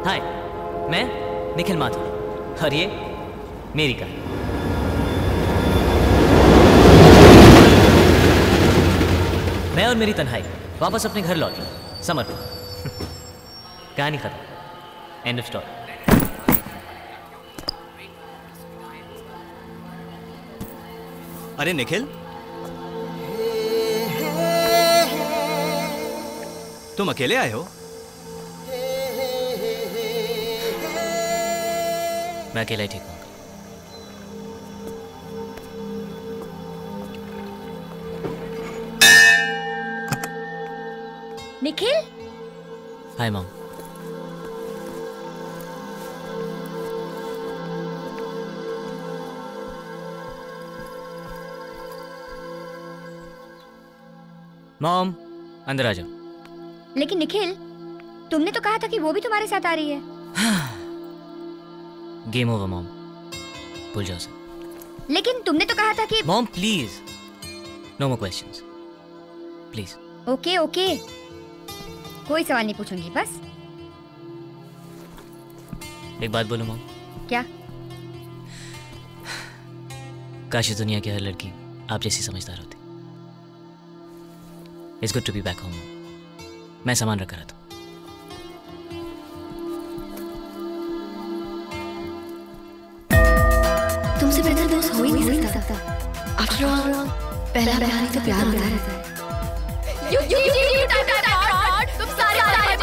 हाय, मैं निखिल माथुर और ये मेरी कहानी। मैं और मेरी तन्हाई वापस अपने घर लौटी समर को। कहानी खत्म। End of story. अरे निखिल, तुम अकेले आए हो? मैं अकेला ही ठीक हूँ। निखिल? Hi mom. मॉम, अंदर आ जाओ। लेकिन निखिल, तुमने तो कहा था कि वो भी तुम्हारे साथ आ रही है। गेम ओवर मॉम, भूल जाओ उसे। लेकिन तुमने तो कहा था कि mom please, no more questions please. Okay okay, कोई सवाल नहीं पूछूंगी बस। एक बात बोलूं मॉम? क्या? काश इस दुनिया की हर लड़की आप जैसी समझदार होती। It's good to be back home. मैं सामान रख रहा था। तुमसे बेहतर दोस्त हो ही नहीं सकता। आफ्टर ऑल, पहला प्यार ही तो प्यार होता है। तुम सारे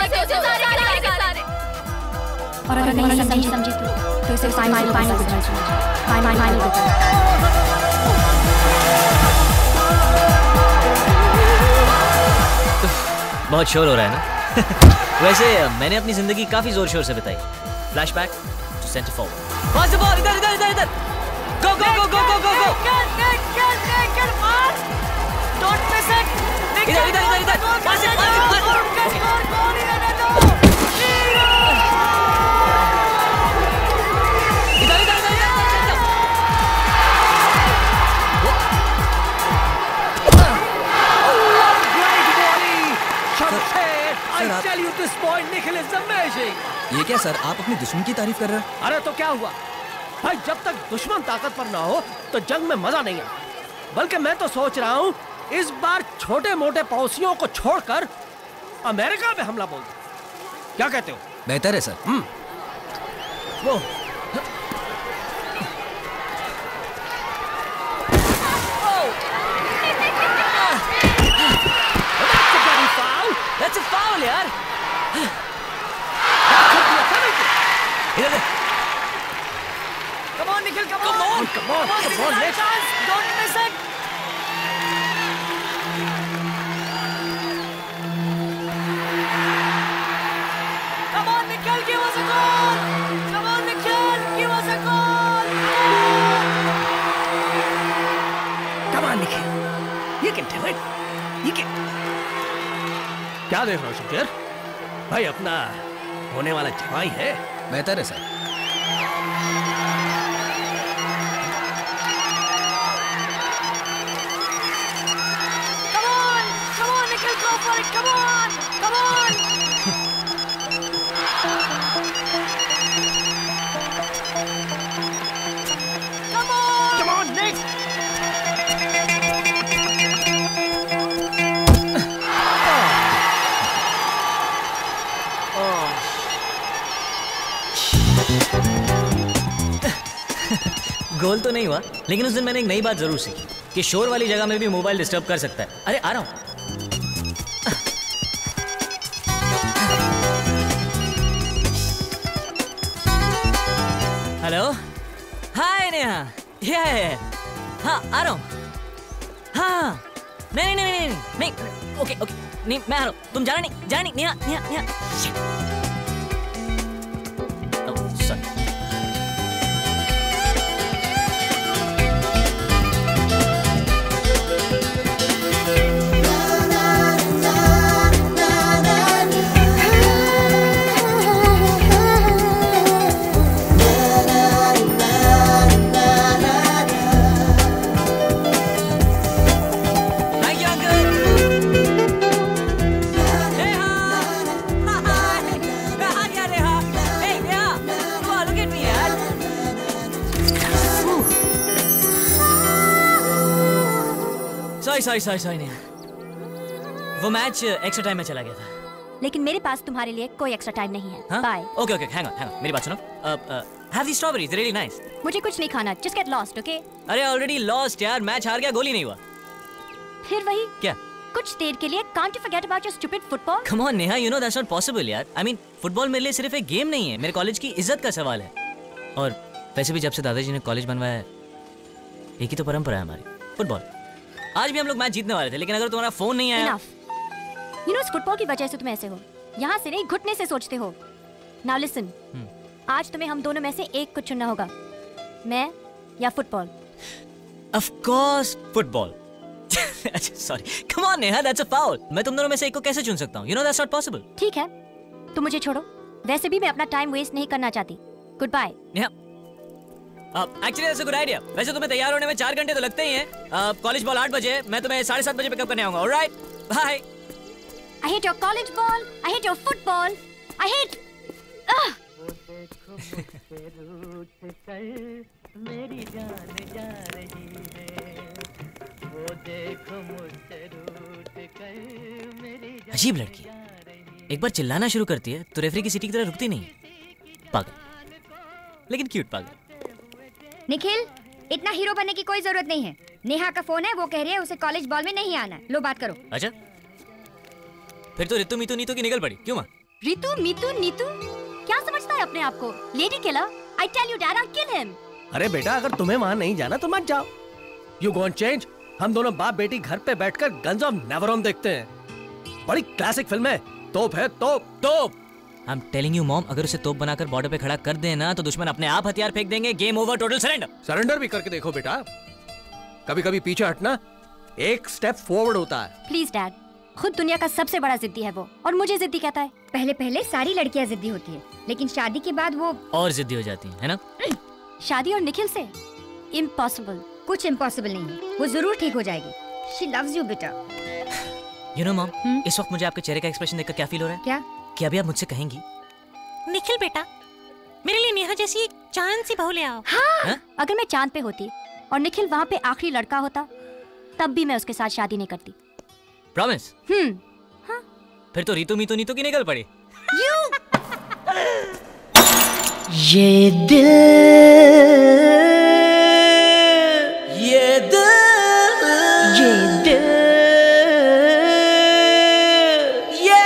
और अगर नहीं समझी तो इसे फाइनल बहुत शोर हो रहा है ना? वैसे मैंने अपनी जिंदगी काफी जोर शोर से बिताई। Flashback to centre forward. Pass the ball, इधर इधर इधर इधर। Go go go go go go go. Don't miss it. इधर इधर इधर इधर। Pass it, pass it. इधर इधर इधर इधर। I tell you this boy Nikhil is amazing. ये क्या सर, आप अपने दुश्मन की तारीफ कर रहे हो? अरे तो क्या हुआ भाई, जब तक दुश्मन ताकतवर ना हो तो जंग में मजा नहीं आता। बल्कि मैं तो सोच रहा हूँ इस बार छोटे मोटे पड़ोसियों को छोड़कर अमेरिका में हमला बोल दो। क्या कहते हो? बेहतर है सर। वो That's a foul यार। इधर। Come on Nikhil, come on, come on, come on, let's chance, don't miss it. Come on Nikhil, give us a goal. Come on Nikhil, give us a goal. Come on Nikhil, you can do it. You can. क्या देख रहे हो शमशेर भाई? अपना होने वाला जवाई है। बेहतर है sir. Come on, Nikhil, go for it. Come on, come on. Come on, Nick. Goal तो नहीं हुआ, लेकिन उस दिन मैंने एक नई बात जरूर सीखी कि शोर वाली जगह में भी मोबाइल डिस्टर्ब कर सकता है। अरे आ रहा हूं। Hello, hi Neha. ये हाँ आ रहा हूँ। हाँ नहीं नहीं नहीं नहीं नहीं, ओके ओके, नहीं मैं आ रहा हूँ। तुम जाना नहीं नेहा नेहा नेहा। सॉरी। सॉरी नेहा, वो मैच एक्स्ट्रा टाइम में चला गया था। लेकिन मेरे पास तुम्हारे लिए कोई एक्स्ट्रा टाइम नहीं है। हाँ? बाय। ओके हैंग ऑन, मेरी बात सुनो। Have the strawberries, really nice. मुझे कुछ नहीं खाना, जस्ट गेट लॉस्ट, ओके? अरे ऑलरेडी लॉस्ट यार, मैच हार गया, गोल ही नहीं हुआ। फिर वही क्या? कुछ देर के लिए can't you forget about your stupid football? Come on Neha, you know that's not possible यार। आई मीन फुटबॉल मेरे लिए सिर्फ एक गेम नहीं है, मेरे कॉलेज की इज्जत का सवाल है। और वैसे भी जब से दादाजी ने कॉलेज बनवाया है, एक ही तो परंपरा है हमारी, फुटबॉल। आज भी हम लोग मैच जीतने वाले थे, लेकिन अगर तुम्हारा फोन नहीं आया। यू नो इस फुटबॉल की वजह से तुम ऐसे हो, यहाँ से नहीं घुटने से सोचते हो। नाउ लिसन, आज तुम्हें हम दोनों में से एक को चुनना होगा, मैं या football. Of course football. Sorry, come on Neha, that's a foul. मैं तुम दोनों में से एक को कैसे चुन सकता हूँ? You know that's not possible. ठीक है, तुम मुझे छोड़ो, वैसे भी मैं अपना टाइम वेस्ट नहीं करना चाहती। Goodbye. Neha, actually that's a good idea. वैसे तुम्हें तैयार होने में 4 घंटे तो लगते ही हैं। कॉलेज बॉल 8 बजे, मैं तुम्हें 7:30 बजे पिकअप करने आऊंगा। Alright, bye. I hate your college ball. I hate your football. I hate. अजीब लड़की, एक बार चिल्लाना शुरू करती है तो रेफरी की सीटी की तरह रुकती नहीं है। पागल, लेकिन क्यूट पागल। निखिल, इतना हीरो बनने की कोई जरूरत नहीं है। नेहा का फोन है, वो कह रही है उसे कॉलेज बॉल में नहीं आना। लो बात करो। अच्छा, फिर तो रितु मीतू नीतू की निकल पड़ी। क्यों माँ? रितु मीतू नीतू क्या समझता है अपने आप को? Lady killer. I tell you dad, I'll kill him. अरे बेटा, अगर तुम्हें वहाँ नहीं जाना तो मत जाओ। You go and change। हम दोनों बाप बेटी घर पे बैठकर गन्स ऑफ नेवरोम देखते हैं। बड़ी क्लासिक फिल्म है। तोप है, तोप तोप। I'm telling you mom, अगर उसे तोप बनाकर बॉर्डर पे खड़ा कर देना तो दुश्मन अपने आप हथियार फेंक देंगे। Game over, total surrender. Surrender भी करके देखो बेटा। कभी कभी पीछे हटना एक स्टेप फॉरवर्ड होता है। प्लीज डैड, खुद दुनिया का सबसे बड़ा जिद्दी है वो, और मुझे जिद्दी कहता है। पहले पहले सारी लड़कियां जिद्दी होती है, लेकिन शादी के बाद वो और जिद्दी हो जाती है ना? शादी और निखिल से इम्पॉसिबल। कुछ इम्पॉसिबल नहीं है, वो जरूर ठीक हो जाएगी। She loves you बेटा। You know mom, इस वक्त मुझे आपके चेहरे का एक्सप्रेशन देखकर क्या फील हो रहा है? क्या? कि अभी आप मुझसे कहेंगी, निखिल बेटा, मेरे लिए नेहा जैसी एक चांद सी बहू ले आओ। हाँ? अगर मैं चांद पे होती और निखिल वहाँ पे आखिरी लड़का होता, तब भी मैं उसके साथ शादी नहीं करती। प्रॉमिस? हाँ? फिर तो रितु मीतू नीतू की निकल पड़ी। ये दिल, ये दिल, ये दिल, ये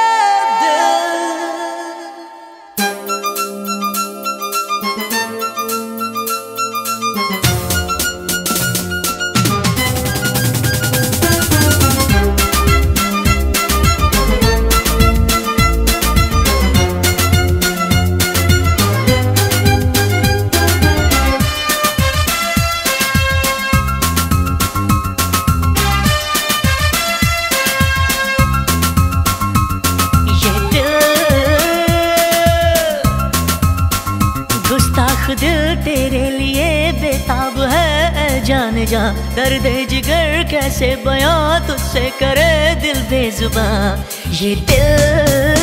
दिल तेरे लिए बेताब है जान जा। दर्द जिगर कैसे बयां तुझसे करे दिल बेजुबां। ये दिल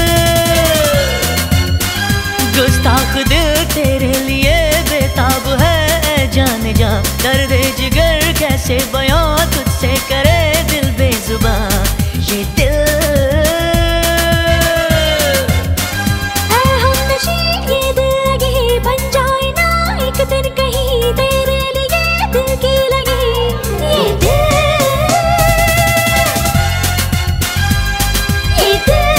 गुस्ताख दिल तेरे लिए बेताब है जान जा। दर्द जिगर कैसे बयां तुझसे करे दिल बेजुबां। ये दिल दिन कहीं तेरे लिए दिल की लगी। ये दिल, ये दिल।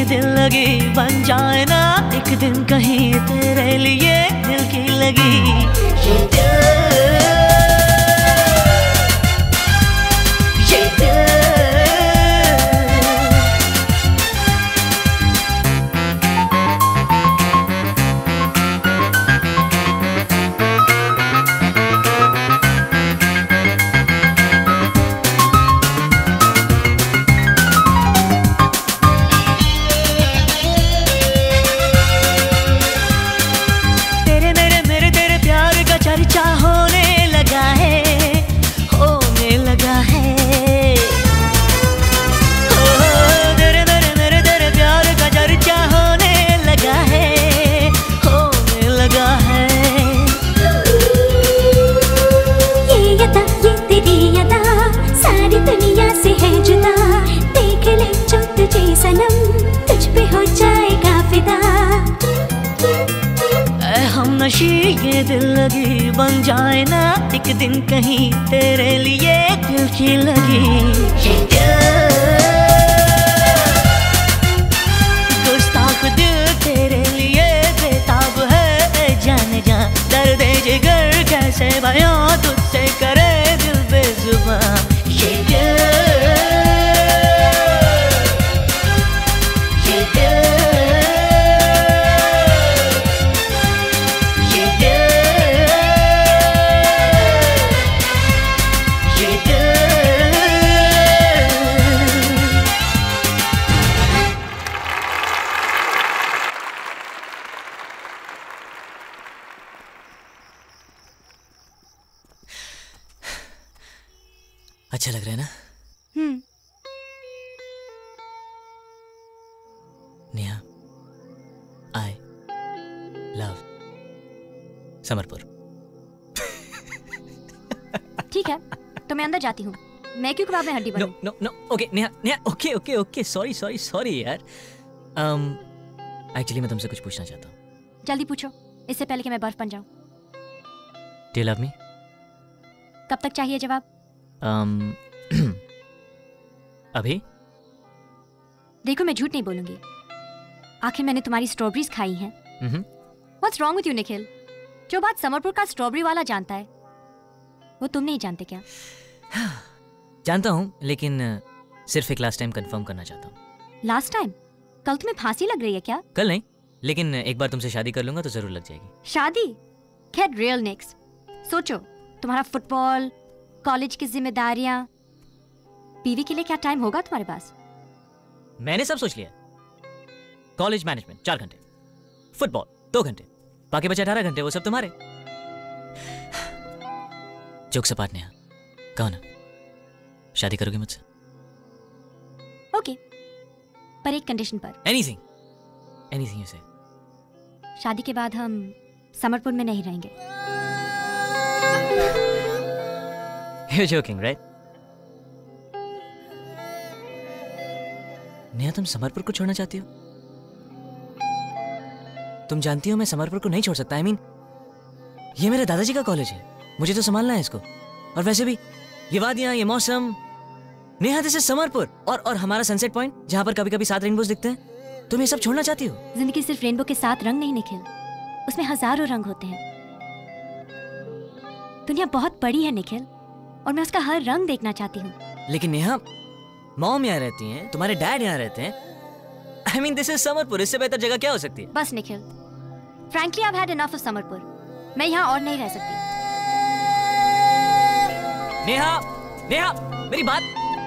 ये दिल लगी बन जाए ना एक दिन कहीं तेरे लिए दिल की लगी ये दिल ये दिल लगी बन जाए ना एक दिन कहीं तेरे लिए दिल की लगी ये गुस्ताख दिल तेरे लिए बेताब है जाने जा दर्द जिगर कैसे बयां तुझसे करे दिल बेजुबान ये दिल अच्छा लग रहा है ना? Neha, I love Samarpur. ठीक है, तो मैं अंदर जाती हूँ। मैं क्यों कबाब में हड्डी बनूं? No, okay, Neha, okay, sorry यार। एक्चुअली मैं तुमसे कुछ पूछना चाहता हूँ। जल्दी पूछो, इससे पहले कि मैं बर्फ बन जाऊँ। Do you love me? कब तक चाहिए जवाब? अभी? देखो मैं झूठ नहीं बोलूंगी। आखिर मैंने तुम्हारी स्ट्रॉबेरीज खाई हैं। What's wrong with you, Nikhil? जो बात समरपुर का स्ट्रॉबेरी वाला जानता है, वो तुम नहीं जानते क्या? जानता हूँ, लेकिन सिर्फ एक लास्ट टाइम कंफर्म करना चाहता हूँ। Last time? कल तुम्हें फांसी लग रही है क्या? कल नहीं, लेकिन एक बार तुमसे शादी कर लूंगा तो जरूर लग जाएगी। शादी? Get real, Nix। सोचो, तुम्हारा फुटबॉल, कॉलेज की जिम्मेदारियां, बीवी के लिए क्या टाइम होगा तुम्हारे पास? मैंने सब सोच लिया। कॉलेज मैनेजमेंट 4 घंटे, फुटबॉल 2 घंटे, बाकी बचे 18 घंटे, वो सब तुम्हारे। जोक सपाट नेहा, कहो ना, शादी करोगे मुझसे? ओके, पर एक कंडीशन पर। एनीथिंग यू से। शादी के बाद हम समरपुर में नहीं रहेंगे। You're joking, right? नेहा, तुम समरपुर को छोड़ना चाहती हो? तुम जानती हो मैं समरपुर को नहीं छोड़ सकता। I mean, ये मेरे दादाजी का कॉलेज है, मुझे तो संभालना है इसको। और वैसे भी ये वादियां, ये मौसम। नेहा, दिस इज समरपुर, और हमारा सनसेट पॉइंट, जहां पर कभी कभी 7 रेनबोज दिखते हैं। तुम ये सब छोड़ना चाहती हो? जिंदगी सिर्फ रेनबो के 7 रंग नहीं निखिल, उसमें हजारों रंग होते हैं। दुनिया बहुत बड़ी है निखिल, और मैं उसका हर रंग देखना चाहती हूँ। लेकिन नेहा, मॉम यहाँ रहती हैं, तुम्हारे डैड यहाँ रहते हैं। I mean, this is Samarpur, इससे बेहतर जगह क्या हो सकती है? बस Nikhil, frankly I've had enough of Samarpur. मैं यहाँ और नहीं रह सकती। नेहा, मेरी बात।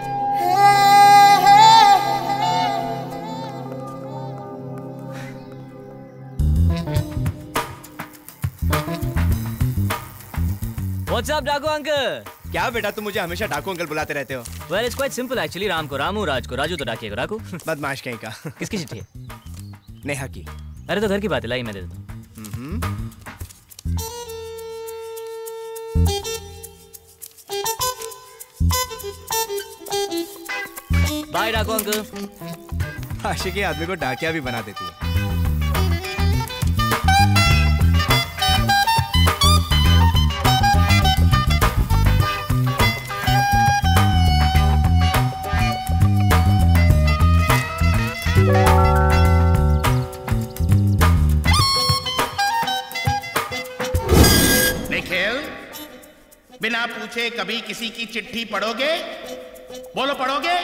What's up, डाकू अंकल? क्या बेटा, तुम मुझे हमेशा डाकू अंकल बुलाते रहते हो? Well, it's quite simple actually. Ram को रामू, राज को राजू, तो डाकिए को डाकू। बदमाश कहीं का। किसकी चिट्ठी है? नेहा की। अरे तो घर की बात है, लाई मैं दे देता हूँ। बाय डाकू अंकल। आशिकी आदमी को डाकिया भी बना देती है। बिना पूछे कभी किसी की चिट्ठी पढ़ोगे? बोलो पढ़ोगे?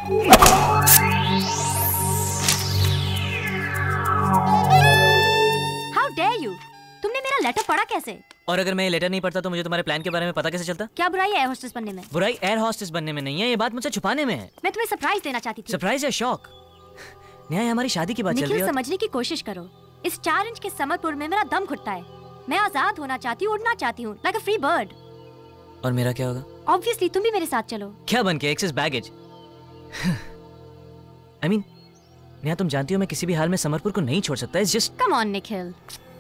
How dare you? तुमने मेरा लेटर पढ़ा कैसे? और अगर मैं ये लेटर नहीं पढ़ता तो मुझे तुम्हारे प्लान के बारे में पता कैसे चलता? क्या बुराई है एयर होस्टेस बनने में? बुराई एयर होस्टेस बनने में नहीं है, ये बात मुझसे छुपाने में है। मैं तुम्हें सरप्राइज देना चाहती थी। सरप्राइज या शॉक? नेहा, हमारी शादी की बात चल रही है। निखिल, समझने की कोशिश करो। इस 4 इंच के समरपुर में मेरा दम घुटता है। मैं आजाद होना चाहती हूँ, उड़ना चाहती हूँ, लाइक अ फ्री बर्ड। और मेरा क्या होगा? ऑब्वियसली तुम भी मेरे साथ चलो। क्या बन के? Excess baggage? I mean, Neha, तुम जानती हो मैं किसी भी हाल में समरपुर को नहीं छोड़ सकता। It's just Come on, Nikhil.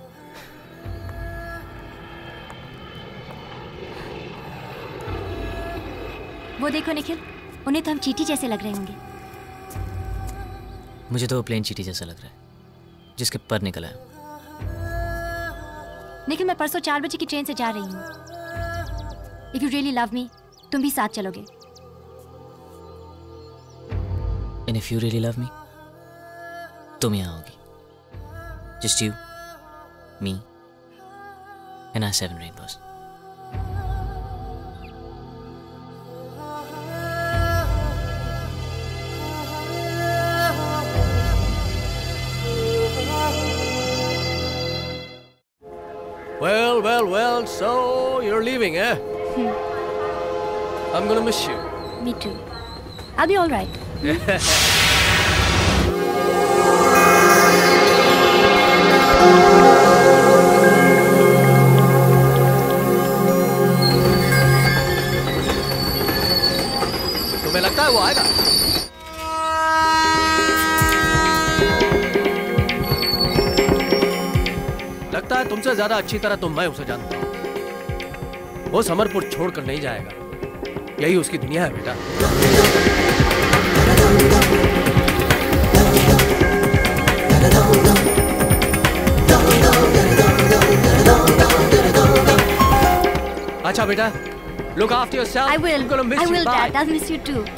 वो देखो निखिल, उन्हें तो हम चींटी जैसे लग रहे होंगे। मुझे तो वो प्लेन चींटी जैसा लग रहा है जिसके पर निकल आया। निखिल, मैं परसों 4 बजे की ट्रेन से जा रही हूँ। If you really love me, तुम भी साथ चलोगे। And if you really love me, तुम यहाँ होगी। Just you, me, and our 7 rainbows. Well, so you're leaving, eh? I'm gonna miss you. Me too. I'll be all right. तुम्हें लगता है वो आएगा? लगता है तुमसे ज्यादा अच्छी तरह तो मैं उसे जानता हूँ। वो समरपुर छोड़कर नहीं जाएगा। यही उसकी दुनिया है बेटा। अच्छा बेटा, look after yourself. I will. I'm gonna miss I you. will, Bye. Dad. I'll miss you too.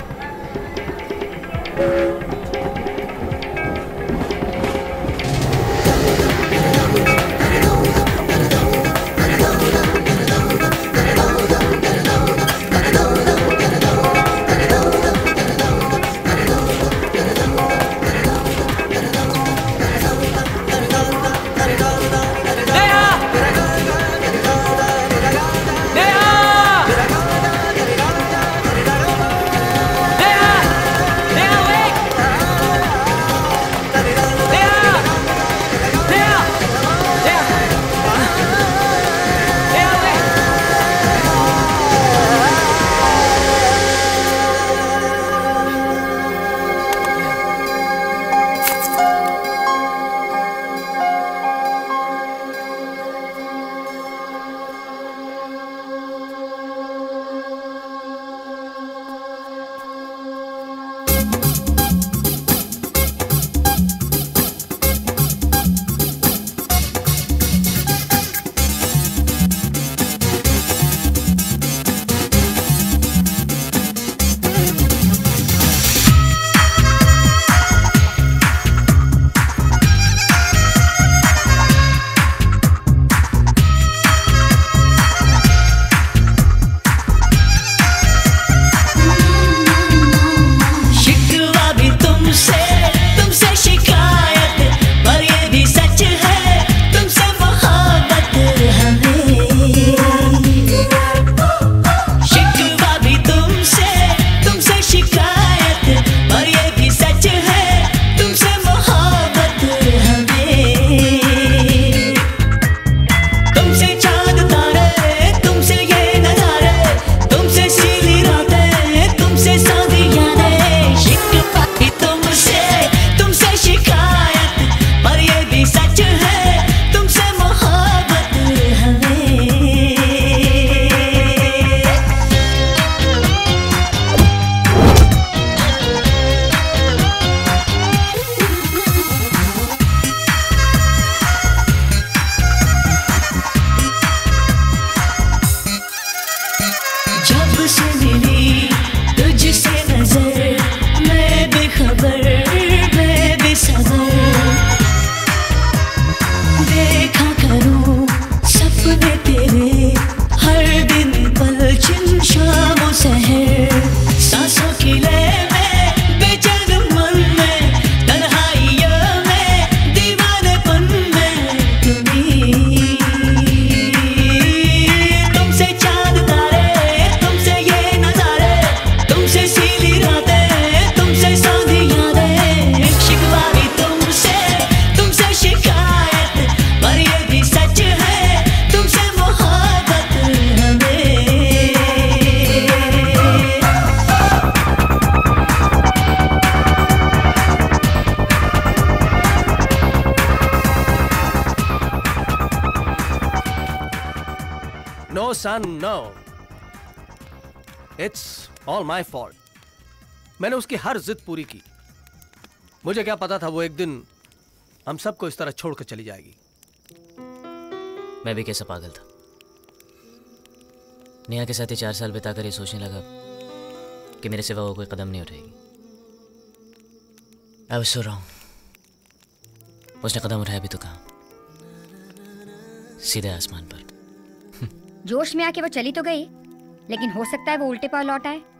No son no, it's all my fault. मैंने उसकी हर जिद पूरी की। मुझे क्या पता था वो एक दिन हम सबको इस तरह छोड़कर चली जाएगी। मैं भी कैसा पागल था। नेहा के साथ ही 4 साल बिताकर ये सोचने लगा कि मेरे सिवा वो कोई कदम नहीं उठाएगी। I was so wrong। उसने कदम उठाया भी तो कहाँ, सीधे आसमान पर। जोश में आके वो चली तो गई, लेकिन हो सकता है वो उल्टे पांव लौट आए।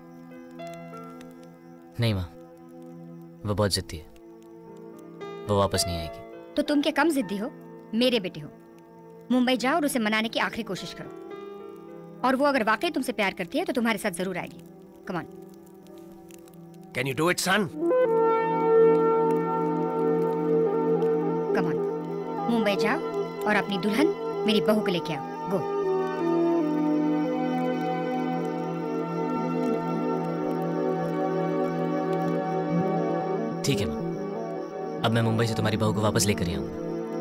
नहीं माँ, वो बहुत जिद्दी है, वो वापस नहीं आएगी। तो तुम क्या कम जिद्दी हो? मेरे बेटे हो। मुंबई जाओ और उसे मनाने की आखिरी कोशिश करो, और वो अगर वाकई तुमसे प्यार करती है तो तुम्हारे साथ जरूर आएगी। Come on. Can you do it son? Come on, Mumbai जाओ और अपनी दुल्हन मेरी बहू को लेके आओ। गो। ठीक है माँ, अब मैं मुंबई से तुम्हारी बहू को वापस लेकर ही आऊंगा।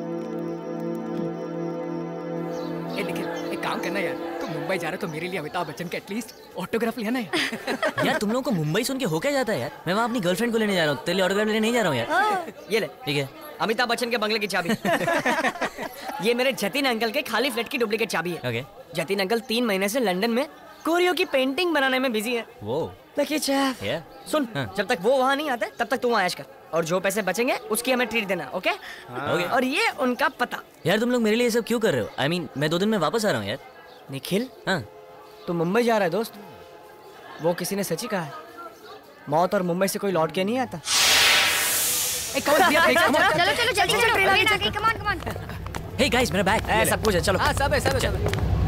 ये निखिल, एक काम करना यार, तुम मुंबई जा रहे हो तो मेरे लिए अमिताभ बच्चन का एटलीस्ट ऑटोग्राफ लेना यार। यार तुम लोगों को मुंबई सुन के हो क्या जाता है यार? मैं वहाँ अपनी गर्लफ्रेंड को लेने जा रहा हूँ, तेरे लिए ऑटोग्राफ लेने नहीं जा रहा हूँ यार। ये ले, ठीक है। अमिताभ बच्चन के बंगले की चाबी। ये मेरे जतिन अंकल के खाली फ्लैट की डुप्लीकेट चाबी है। ओके। जतिन अंकल 3 महीने से लंदन में कोरियो की पेंटिंग बनाने में बिजी है। वो देखिए चैप, सुन, जब तक वो वहाँ नहीं आते तब तक तू ऐश कर, और जो पैसे बचेंगे उसकी हमें ट्रीट देना। ओके? और ये उनका पता। यार तुम लोग मेरे लिए ये सब क्यों कर रहे हो? I mean, मैं 2 दिन में वापस आ रहा हूँ यार। निखिल, हाँ, तू मुंबई जा रहा है दोस्त? वो किसी ने सच ही कहा है, मौत और मुंबई से कोई लौट के नहीं आता। चलो चलो जल्दी चलो, ट्रेन आ गई। Come on come on. Hey guys, मेरा बैग। सब कुछ है, चलो। हाँ सब है, सब है, सब है।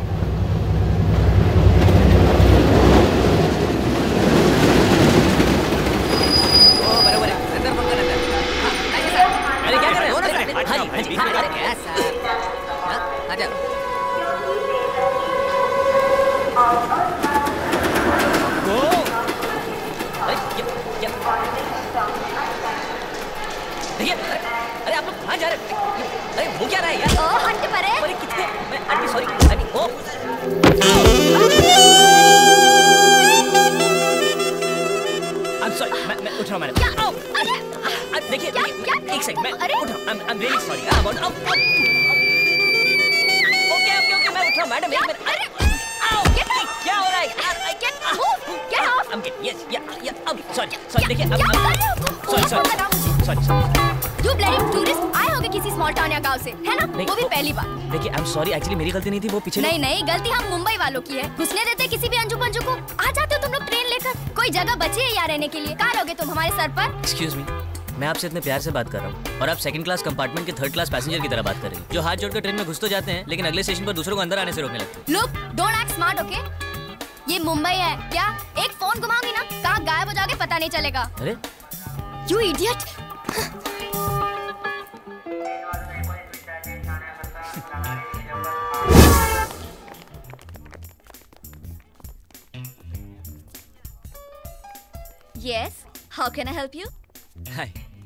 अरे क्या कर रहे हो? हाँ जी, देखिए, अरे आप लोग कहाँ जा रहे हैं? अरे वो क्या रहा है यार? हट परे। अरे कितने? मैं सॉरी, ओ I'm sorry, मैं उठ रहा हूँ मैडम। देखिए, एक सेकंड, मैं उठ रहा हूँ। I'm really sorry। ओके, मैं उठ रहा हूँ मैडम, एक मिनट। क्या हो रहा है यार? I'm getting, yes, yeah, sorry, देखिए, sorry। You bloody tourist, आए होगे किसी स्मॉल टाउन या गांव से, है ना? वो भी पहली बार। देखिए, I'm sorry, एक्चुअली मेरी गलती नहीं थी, वो पीछे। नहीं, गलती हम मुंबई वालों की है। घुसने देते किसी भी अंजू पंजू को। आ जाते हो तुम लोग ट्रेन लेकर। कोई जगह बची है यहाँ रहने के लिए? कहाँ रहोगे तुम हमारे सर पर? Excuse me, मैं आपसे इतने प्यार से बात कर रहा हूँ और आप 2nd क्लास कंपार्टमेंट के 3rd क्लास पैसेंजर की तरह बात कर रही हैं, जो हाथ जोड़कर ट्रेन में घुस तो जाते हैं लेकिन अगले स्टेशन पर दूसरों को अंदर आने से रोकने लगते हैं। Look, don't act smart, okay? ये मुंबई है क्या? एक फोन घुमाऊंगी ना, कहाँ गायब हो जाओगे पता नहीं चलेगा। अरे You idiot! Yes, how can I help you? Hi.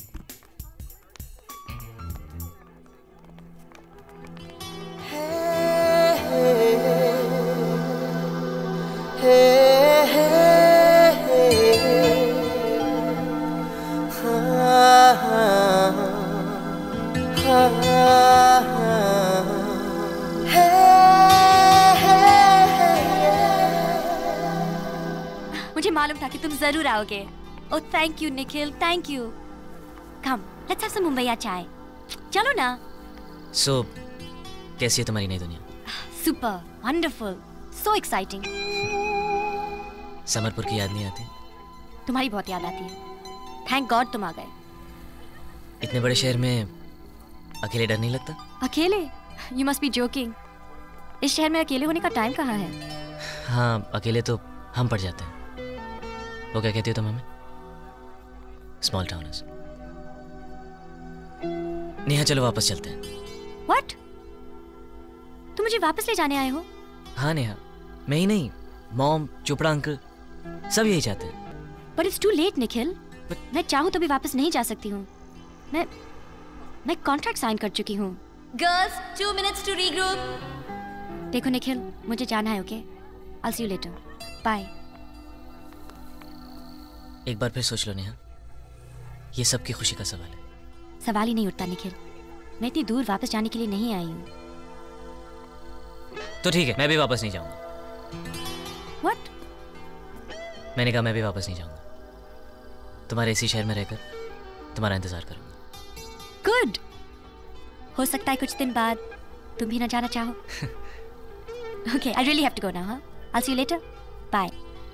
मुझे मालूम था कि तुम जरूर आओगे। Oh, thank you, Nikhil. Thank you. Come, let's have some मुंबईया चाय। चलो ना। So, कैसी है तुम्हारी नई दुनिया? Super, wonderful, so exciting. Samarpur की याद नहीं आती? तुम्हारी बहुत याद आती है। Thank God तुम आ गए। इतने बड़े शहर में अकेले डर नहीं लगता? अकेले? You must be joking. इस शहर में अकेले होने का टाइम कहाँ है? हाँ, अकेले तो हम पड़ जाते हैं। वो क्या कहती हो तुम हमें? Small towners. नेहा, चलो वापस चलते हैं। What? तुम मुझे वापस ले जाने आए हो? हाँ नेहा, मैं ही नहीं, मॉम, चोपड़ा अंकल, सब यही चाहते हैं। But it's too late, Nikhil. मैं चाहूँ तो भी वापस नहीं जा सकती हूँ। मैं कॉन्ट्रैक्ट साइन कर चुकी हूँ। Girls, 2 minutes to regroup. देखो निखिल, मुझे जाना है, okay? I'll see you later. Bye. एक बार फिर सोच लो नेहा, ये सबकी खुशी का सवाल है। सवाल ही नहीं उठता निखिल, मैं इतनी दूर वापस जाने के लिए नहीं आई हूँ। तो ठीक है, मैं भी वापस नहीं जाऊंगा। What? मैंने कहा मैं भी वापस नहीं जाऊंगा। तुम्हारे इसी शहर में रहकर तुम्हारा इंतजार करूंगा। Good. हो सकता है कुछ दिन बाद तुम भी ना जाना चाहो। Okay, I really have to go now, huh? I'll see you later. Bye.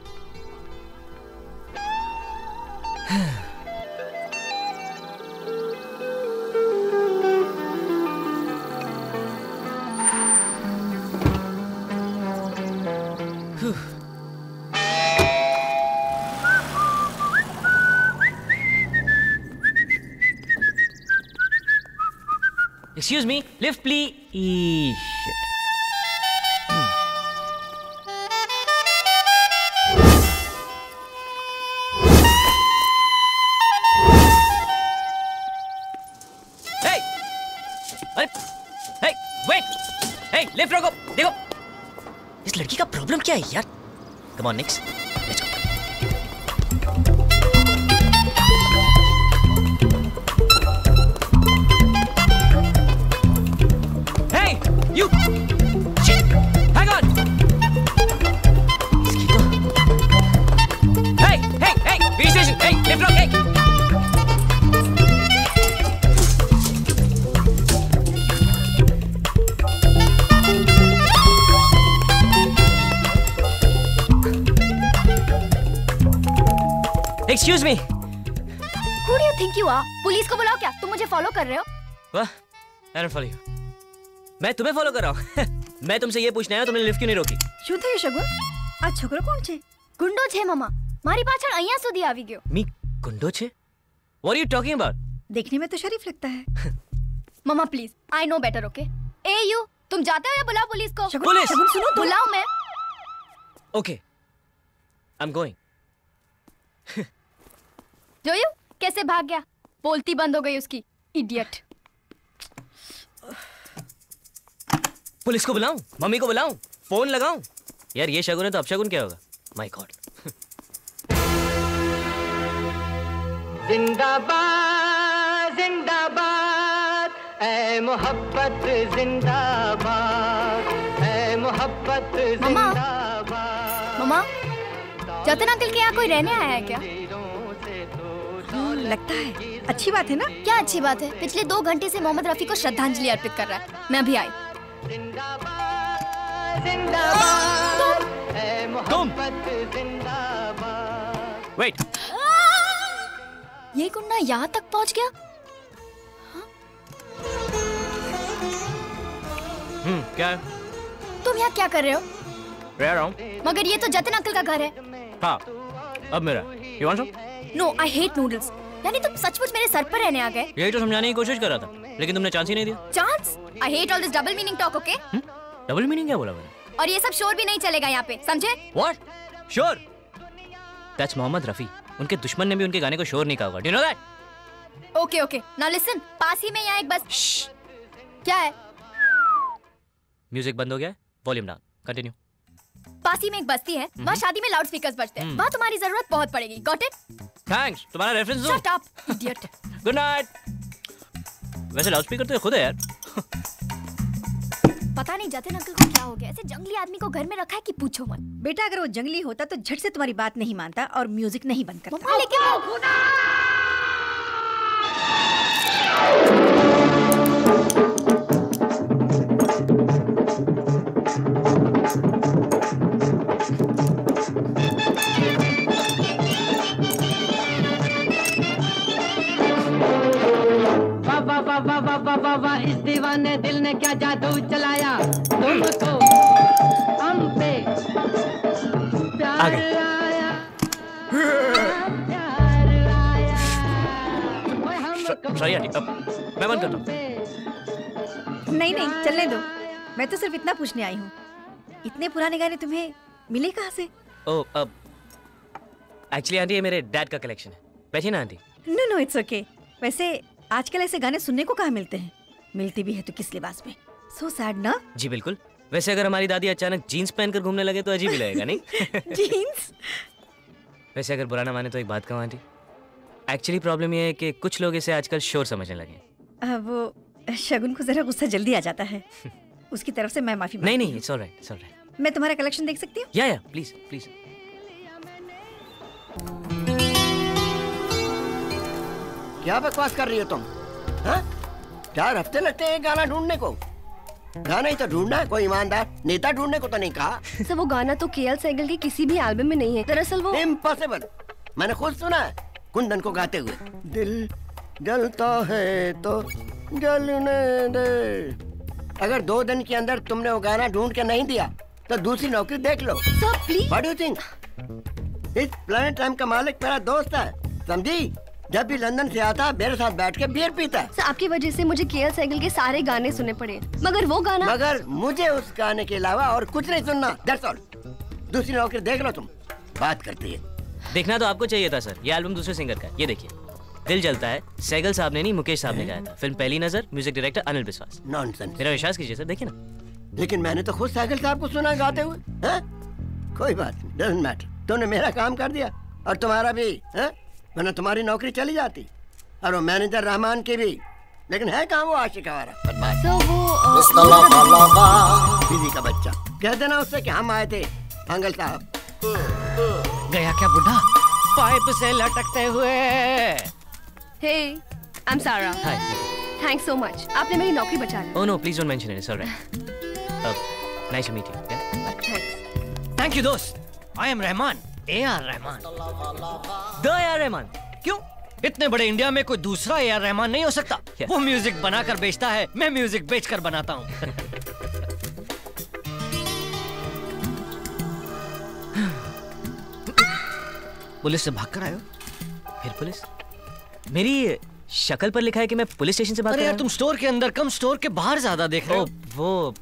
Excuse me, lift please. Shit. Hey! अरे, hey, wait! Hey, lift रोको, देखो। इस लड़की का प्रॉब्लम क्या है यार? Come on, Nix. Let's go. You! Shit! Hang on! Hey! Hey! Hey! Police station! Hey! Lift rock! Hey! Excuse me! Who do you think you are? Police को बुलाओ क्या? तुम मुझे फॉलो कर रहे हो? What? I don't follow you. मैं तुम्हें फॉलो कर रहा हूँ। मैं तुमसे ये पूछना है, तुमने लिफ्ट क्यों नहीं रोकी? શું થયું શગુન? આ છોકરો કોણ છે? ગુંડો છે મામા. મારી પાછળ અહીંયા સુધી આવી ગયો. मी गुंडो छे? What are you talking about? देखने में तो शरीफ लगता है। मामा please, I know better, okay? ए यू, तुम जाते हो या बुलाओ पुलिस को? पुलिस! शगुन सुनो तो। बुलाओ मैं। Okay. I'm going. जोयू कैसे भाग गया? बोलती बंद हो गई उसकी, इडियट। पुलिस को बुलाऊं? मम्मी को बुलाऊं? फोन लगाऊं? यार ये शगुन है तो अपशगुन क्या होगा? My God. जिंदाबाद जिंदाबाद ऐ मोहब्बत जिंदाबाद ऐ मोहब्बत जिंदाबाद। मम्मा, जतिन अंकल के यहाँ कोई रहने आया है क्या? लगता है। अच्छी बात है ना? क्या अच्छी बात है? पिछले 2 घंटे से मोहम्मद रफी को श्रद्धांजलि अर्पित कर रहा है। मैं अभी आई। तुम वेट। ये गुंडा यहाँ तक पहुँच गया? क्या है? तुम यहाँ क्या कर रहे हो? रह रहा हूँ। मगर ये तो जतिन अंकल का घर है। हाँ, अब मेरा। You want some? No, I hate noodles. यानी तुम सचमुच मेरे सर पर रहने आ गए? यही तो समझाने की कोशिश कर रहा था, लेकिन तुमने चांस ही नहीं दिया। Chance? I hate all this double meaning talk, okay? Double meaning क्या बोला मैंने? और ये सब शोर भी नहीं चलेगा यहाँ पे, समझे? What? शोर? That's मोहम्मद रफी। उनके दुश्मन ने भी उनके गाने को शोर नहीं कहा होगा। Do you know that? Okay okay, now listen, पास ही में यहाँ एक बस। क्या है? म्यूजिक बंद हो गया है, वॉल्यूम डाउन। कंटिन्यू। पास ही में एक बस्ती है, वहाँ शादी में लाउड स्पीकर्स बजते हैं। वहाँ तुम्हारी जरूरत बहुत पड़ेगी। Got it? थैंक्स। तुम्हारा रेफरेंस दो। Shut up, idiot. Good night. वैसे लाउड स्पीकर तो खुद है यार। पता नहीं जतिन अंकल को क्या हो गया, ऐसे जंगली आदमी को घर में रखा है कि पूछो मत। बेटा अगर वो जंगली होता तो झट से तुम्हारी बात नहीं मानता और म्यूजिक नहीं बंद करता। मम्मा लेकिन वाह इस दीवाने दिल ने क्या जादू चलाया तुमको हम पे प्यार आया सॉरी आंटी, अब मैं बंद करता हूँ। नहीं नहीं, चलने दो। मैं तो सिर्फ इतना पूछने आई हूँ, इतने पुराने गाने तुम्हें मिले कहाँ से? ओह, अब एक्चुअली आंटी ये मेरे डैड का कलेक्शन है। बैठिए ना aunty. No no, it's okay. वैसे आजकल ऐसे गाने सुनने को कहाँ मिलते हैं? मिलती भी है तो किस लिबास में? सो सैड ना? जी बिल्कुल, वैसे अगर हमारी दादी अचानक जीन्स पहनकर घूमने लगे तो अजीब ही लगेगा, नहीं? जीन्स? वैसे अगर बुरा ना माने तो एक बात कहूँ आंटी, एक्चुअली प्रॉब्लम ये है कि कुछ लोग इसे आजकल शोर समझने लगे। वो शगुन को जरा गुस्सा जल्दी आ जाता है। उसकी तरफ से मैं माफी नहीं नहीं, इट्स ऑलराइट, इट्स ऑलराइट। मैं तुम्हारा कलेक्शन देख सकती हूँ? या प्लीज प्लीज। क्या बकवास कर रही हो तुम? हाँ? 4 हफ्ते लगते हैं गाना ढूंढने को। गाना ही तो ढूंढना है, कोई ईमानदार नेता ढूंढने को तो नहीं कहा। सर वो गाना तो केएल सहगल की किसी भी एल्बम में नहीं है। दरअसल वो इम्पॉसिबल। मैंने खुद सुना है कुंदन को गाते हुए, दिल जलता है तो जलने दे। अगर 2 दिन के अंदर तुमने वो गाना ढूंढ के नहीं दिया तो दूसरी नौकरी देख लो। Sir please. What do you think? इस प्लैनेट टाइम का मालिक मेरा दोस्त है, समझी? जब भी लंदन से आता है मेरे साथ बैठ के बियर पीता है। सर आपकी वजह से मुझे केएल सहगल के सारे गाने सुनने पड़े, मगर वो गाना। मगर मुझे उस गाने के अलावा और कुछ नहीं सुनना। That's all. दूसरी नौकरी देख लो तुम। बात करती है। देखना तो आपको चाहिए था सर, ये एल्बम दूसरे सिंगर का है। ये देखिए, दिल जलता है सहगल साहब ने नहीं, मुकेश साहब ने गाया था। Film Pehli Nazar, music director Anil Biswas. Nonsense. मेरा विश्वास कीजिए सर, देखिए ना। लेकिन मैंने तो खुद सहगल साहब को सुना गाते हुए। हाँ? कोई बात नहीं, डजंट मैटर। तुमने मेरा काम कर दिया और तुम्हारा भी, वरना तुम्हारी नौकरी चली जाती और वो मैनेजर रहमान की भी। लेकिन है कहाँ वो आशिक हमारा? दीदी का बच्चा। कह देना उससे कि हम आए थे अंकल साहब। गया क्या बुढ़ा पाइप से लटकते हुए? हे, आई एम सारा। हाय। थैंक्स सो मच, आपने मेरी नौकरी बचा ली। Oh no, please don't mention it, it's alright. Nice to meet you. Thanks. Thank you दोस्त। I am Rahman, AR Rahman. The AR Rahman. क्यों? इतने बड़े इंडिया में कोई दूसरा AR रहमान नहीं हो सकता। वो म्यूजिक बनाकर बेचता है, मैं म्यूजिक बेचकर बनाता हूँ। पुलिस से भागकर आए हो? फिर पुलिस? मेरी शक्ल पर लिखा है कि मैं पुलिस स्टेशन से बात कर रहा हूं। तुम स्टोर के अंदर कम स्टोर के बाहर ज्यादा देख रहे हो। वो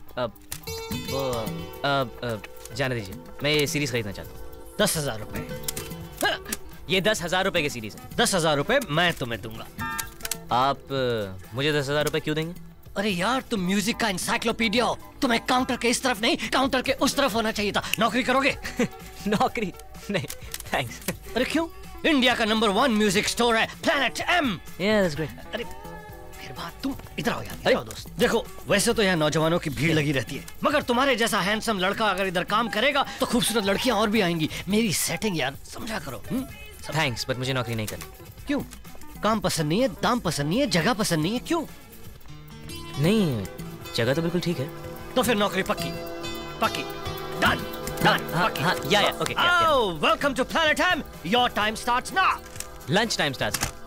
जाने दीजिए, मैं ये सीरीज खरीदना चाहता हूँ। 10,000 रुपए। ये 10,000 रुपए की सीरीज है। 10,000 रुपए मैं तुम्हें दूंगा। आप मुझे 10,000 रुपए क्यों देंगे? अरे यार, तुम म्यूजिक का इंसाइक्लोपीडिया हो। तुम्हें काउंटर के इस तरफ नहीं, काउंटर के उस तरफ होना चाहिए था। नौकरी करोगे? नौकरी नहीं, थैंक्स। अरे क्यों? इंडिया का नंबर 1 म्यूजिक स्टोर है planet M। Yeah, that's great. अरे फिर बात, तुम इधर आओ यार, इधर आओ दोस्त। देखो, वैसे तो यहाँ नौजवानों की भीड़ लगी रहती है, मगर तुम्हारे जैसा हैंडसम लड़का अगर इधर काम करेगा तो खूबसूरत लड़कियां और भी आएंगी। मेरी सेटिंग यार समझा करो। थैंक्स, बट मुझे नौकरी नहीं करनी। क्यों? काम पसंद नहीं है, दाम पसंद नहीं है, जगह पसंद नहीं है? क्यों? नहीं, जगह तो बिल्कुल ठीक है। तो फिर नौकरी पक्की? पक्की। डन। Done. हाँ, yeah, okay. Oh, welcome to Planet M. Your time starts now. Lunch time starts now.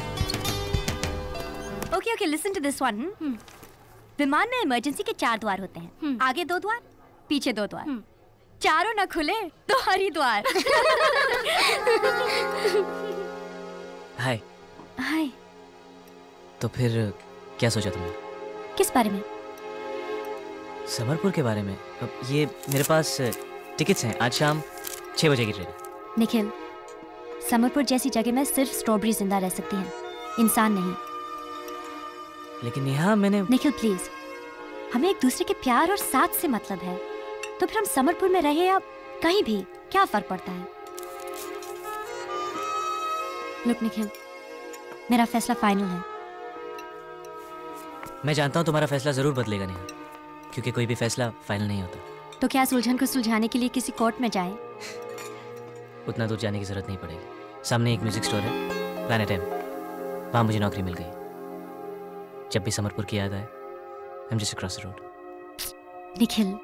Okay, listen to this one. विमान में इमरजेंसी के 4 द्वार होते हैं। आगे 2 द्वार, पीछे 2 द्वार। चारों न खुले तो हरिद्वार। हाय। हाय। तो फिर क्या सोचा तुमने? किस बारे में? समरपुर के बारे में। ये मेरे पास टिकट्स हैं, आज शाम 6 बजे की ट्रेन। निखिल, समरपुर जैसी जगह में सिर्फ स्ट्रॉबेरी जिंदा रह सकती हैं, इंसान नहीं। लेकिन यहाँ मैंने। निखिल प्लीज, हमें एक दूसरे के प्यार और साथ से मतलब है, तो फिर हम समरपुर में रहे या कहीं भी, क्या फर्क पड़ता है? लुक निखिल, मेरा फैसला फाइनल है। मैं जानता हूँ तुम्हारा फैसला जरूर बदलेगा नेहा, क्योंकि कोई भी फैसला फाइनल नहीं होता। तो क्या सुलझन को सुलझाने के लिए किसी कोर्ट में जाए? उतना दूर जाने की जरूरत नहीं पड़ेगी। सामने एक म्यूजिक स्टोर है, प्लैनेट M, वहां मुझे नौकरी मिल गई। जब भी समरपुर की याद आए, I'm just across the road. Nikhil,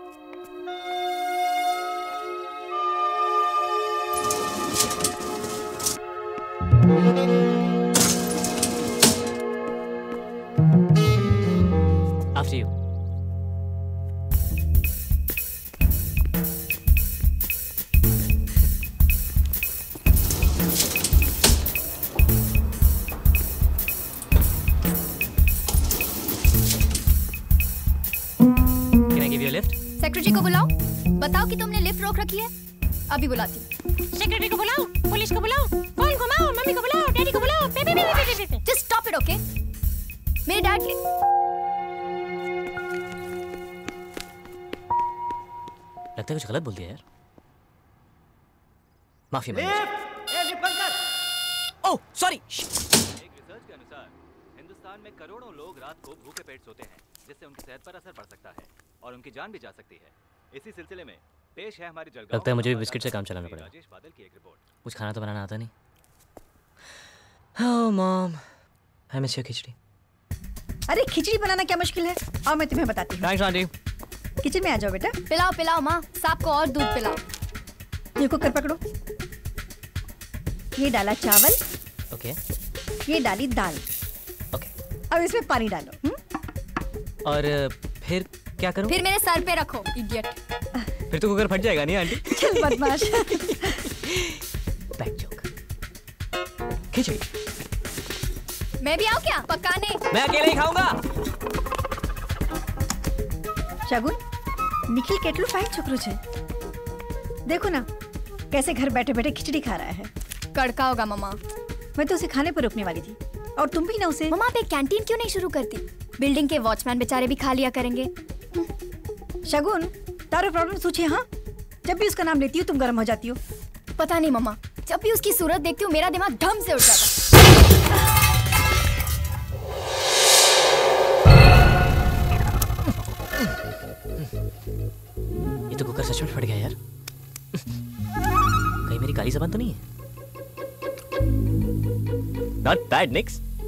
after you. Secretary को बुलाओ, बताओ कि तुमने लिफ्ट रोक रखी है। अभी बुलाती। सेक्रेटरी को बुलाओ, पुलिस को बुलाओ, फोन घुमाओ, मम्मी को बुलाओ, डैडी को बुलाओ। Just stop it, okay? मेरे डैड लगता है कुछ गलत बोल दिया यार, माफी मांगो। Oh sorry. एक रिसर्च के अनुसार हिंदुस्तान में करोड़ों लोग रात को भूखे पेट सोते हैं, जिससे उनकी सेहत पर असर पड़ सकता है और उनकी जान भी जा सकती है। इसी सिलसिले में पेश है हमारी जलगांव। लगता है मुझे भी बिस्किट से काम चलाना पड़ेगा। राजेश बादल की एक रिपोर्ट। कुछ खाना तो बनाना आता नहीं। Oh mom, I miss your खिचड़ी। अरे खिचड़ी बनाना क्या मुश्किल है, आओ मैं तुम्हें बताती हूँ। Thanks aunty. किचन में आ जाओ बेटा। पिलाओ पिलाओ माँ, सांप को और दूध पिलाओ। ये कुकर पकड़ो। ये डाला चावल। ओके। ये डाली दाल। ओके। अब इसमें पानी डालो। और फिर क्या करूं? फिर मेरे सर पे रखो, इडियट। फिर तो कुकर फट जाएगा नहीं आंटी? चल बदमाश। Bad joke. खिचड़ी। मैं भी आऊं क्या पकाने? मैं अकेले ही खाऊंगा। शगुन, निखिल કેટલું ફાઇન છોકરો છે। देखो ना कैसे घर बैठे बैठे खिचड़ी खा रहा है। कड़का होगा मम्मा। मैं तो उसे खाने पर रोकने वाली थी, और तुम भी ना उसे। मम्मा आप एक कैंटीन क्यों नहीं शुरू करती? बिल्डिंग के वॉचमैन बेचारे भी खा लिया करेंगे। शगुन, तारा प्रॉब्लम सोचे। हाँ, जब भी उसका नाम लेती हूँ तुम गर्म हो जाती हो। पता नहीं मम्मा, जब भी उसकी सूरत देखती हूँ मेरा दिमाग धम से उठ जाता। ये तो कुकर सच में फट गया यार। कहीं मेरी काली ज़बान तो नहीं है? Not bad, Nix.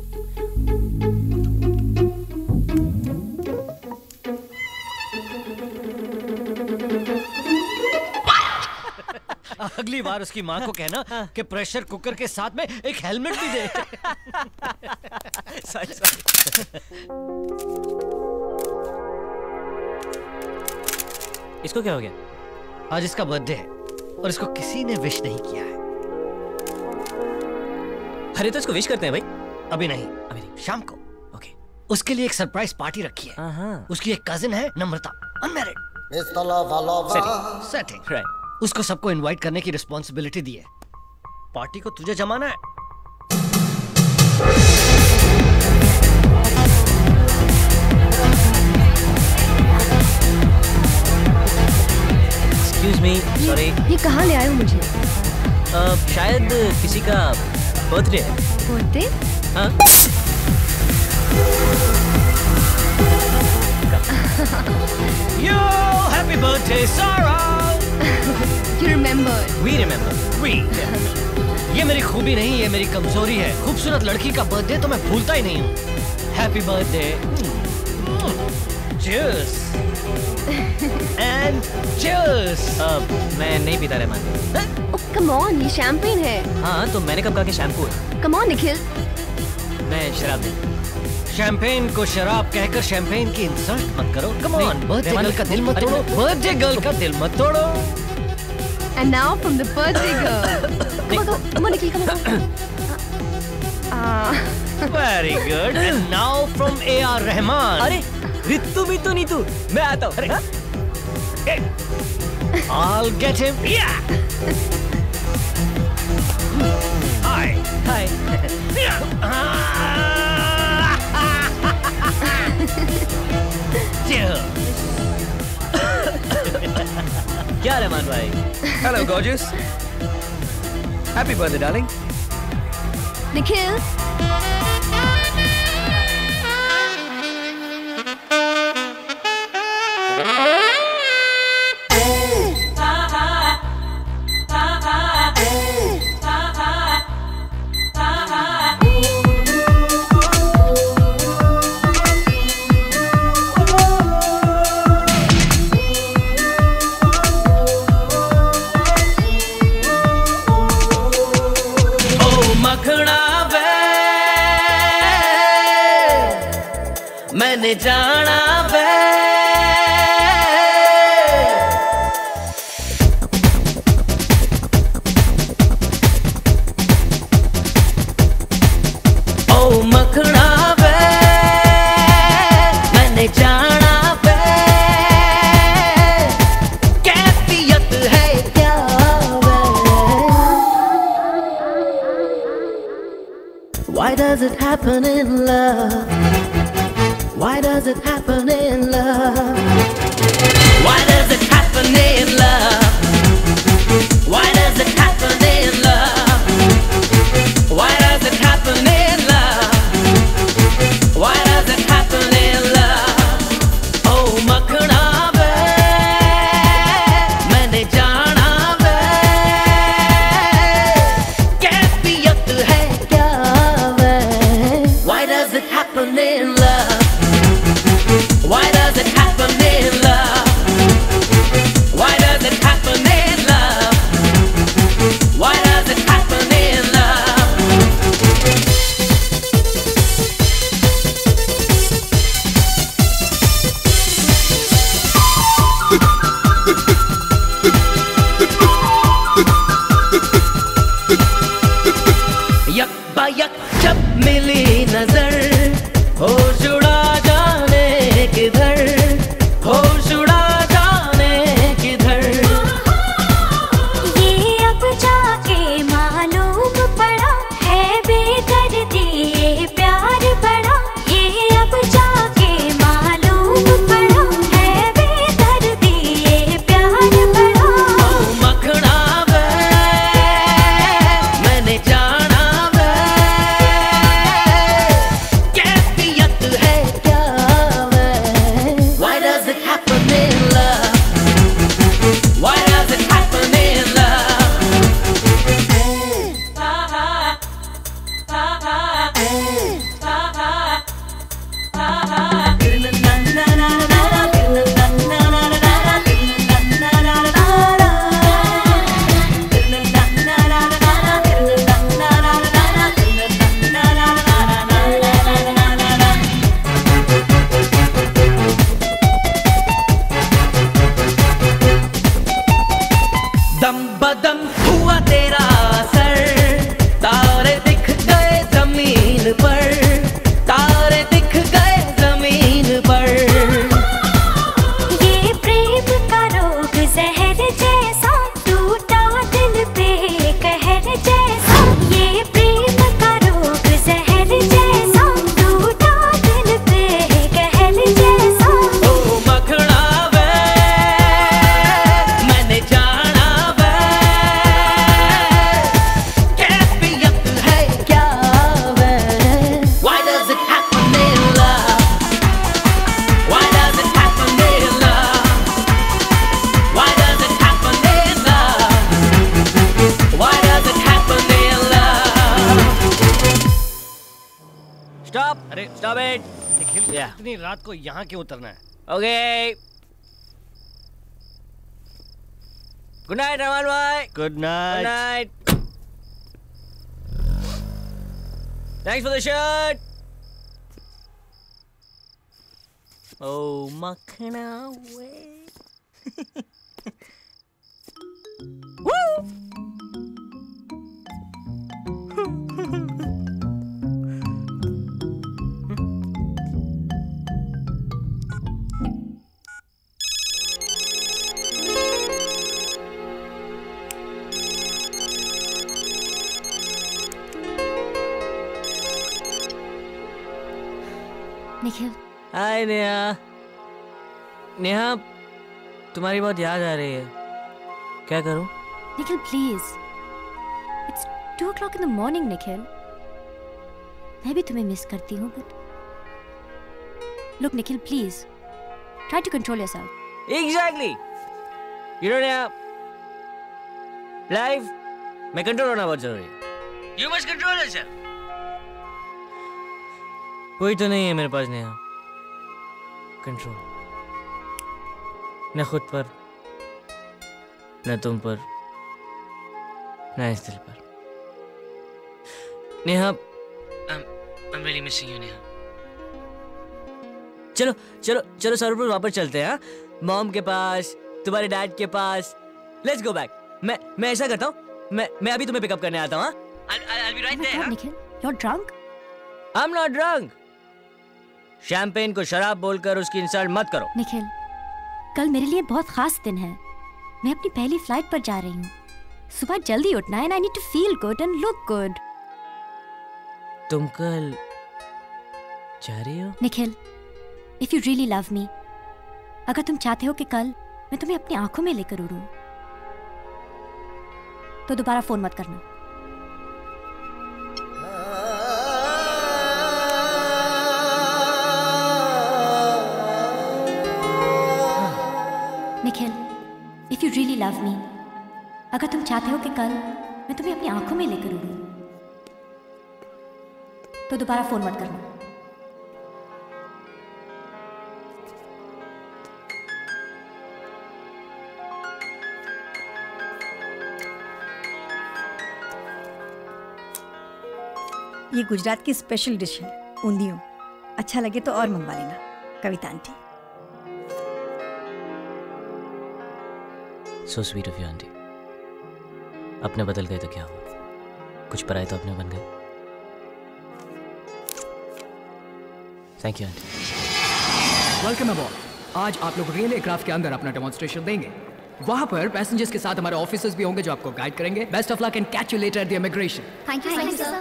अगली बार उसकी माँ को कहना कि प्रेशर कुकर के साथ में एक हेलमेट भी दे। इसको क्या हो गया? आज इसका बर्थडे है और इसको किसी ने विश नहीं किया है। अरे तो इसको विश करते हैं भाई। अभी नहीं, शाम को। ओके। उसके लिए एक सरप्राइज पार्टी रखी है। उसकी एक कजिन है नम्रता, अनमैरिड। Setting right. उसको सबको इनवाइट करने की रिस्पॉन्सिबिलिटी दी है। पार्टी को तुझे जमाना है। Excuse me, sorry. ये कहाँ ले आए हो मुझे? शायद किसी का बर्थडे है। बर्थडे? हाँ। Yo, happy birthday, Sarah. You remember? We remember. We. ये मेरी खूबी नहीं, ये मेरी कमजोरी है। खूबसूरत लड़की का बर्थडे तो मैं भूलता ही नहीं हूँ। Happy birthday. Cheers. And cheers. मैं नहीं पीता रहमान। Oh, come on, ये शैम्पेन है। हाँ, तो मैंने कब कहा कि शैम्पू है? Come on, Nikhil. मैं शराब नहीं। शैम्पेन को शराब कहकर शैम्पेन की इंसल्ट मत करो। Come on, बर्थडे गर्ल का दिल मत तोड़ो। बर्थडे गर्ल का दिल मत तोड़ो। And now from the birthday girl. Come on, Nikhil, come on. Very good. And now from A.R. Rahman. अरे रितु भी तो नहीं तू, मैं आता हूँ। I'll get him. Yeah. Hi. Hi. क्या रहमान भाई? Hello, gorgeous. Happy birthday, darling. Nikhil. मैंने जाना वे ओ मखना वे मैंने जाना वे कैफियत है क्या वे Why does it happen in love? Why does it happen in love? Why does it happen in love? happen in love? Why does it happen in दम बदम हुआ तेरा असर, तारे दिख गए जमीन पर, तारे दिख गए जमीन पर। ये प्रेम का रोग जहर जैसा टूटा दिल पे कहर जैसा, ये प्रेम का रोग जहर जैसा टूटा दिल पे कहर जैसा। ओ मखना वे मैंने जाना Why does it happen in love? Why does it happen in love? Why does it happen in love? Why does it happen in love? Stop! अरे stop it! निखिल, इतनी रात को यहाँ क्यों उतरना है? Okay. Good night, Raman bhai. Good night. Good night. Thanks for the shirt. Oh, makhna way. Woo! Nikhil. हाय नेहा। नेहा, तुम्हारी बहुत याद आ रही है। क्या करूं? Nikhil please, it's 2 o'clock in the morning Nikhil. मैं भी तुम्हें मिस करती हूँ but look Nikhil please try to control yourself. Exactly. You know Neha, life में कंट्रोल होना बहुत जरूरी है। You must control yourself. कोई तो नहीं है मेरे पास नेहा कंट्रोल, न खुद पर, न तुम पर, न इस दिल पर। Neha, I'm really missing you Neha. चलो चलो चलो सरपुर वापस चलते हैं। मॉम के पास, तुम्हारे डैड के पास। Let's go back. मैं ऐसा करता हूँ, मैं अभी तुम्हें पिकअप करने आता हूँ। I'll be right there। Nikhil, you're drunk? I'm not drunk। Champagne को शराब बोलकर उसकी इंसल्ट मत करो। निखिल, कल मेरे लिए बहुत खास दिन है। मैं अपनी पहली फ्लाइट पर जा रही हूँ। सुबह जल्दी उठना है and I need to feel good and look good। तुम कल जा रही हो? Nikhil, if you really love me, अगर तुम चाहते हो कि कल मैं तुम्हें अपनी आंखों में लेकर उड़ूं, तो दोबारा फोन मत करना। Nikhil, if you really love me, अगर तुम चाहते हो कि कल मैं तुम्हें अपनी आंखों में लेकर उड़ूं, तो दोबारा फोन मत करना। ये गुजरात की स्पेशल डिश है, ऊंधियों। अच्छा लगे तो और मंगवा लेना, Kavita aunty. So sweet of you, aunty. अपने बदल गए तो क्या हुआ, कुछ पराए तो अपने बन गए। Thank you aunty. Welcome aboard. आज आप लोग रियल एयरक्राफ्ट के अंदर अपना डेमोन्स्ट्रेशन देंगे। वहाँ पर पैसेंजर्स के साथ हमारे ऑफिसर्स भी होंगे जो आपको गाइड करेंगे। Best of luck and catch you later at the immigration. Thank you sir.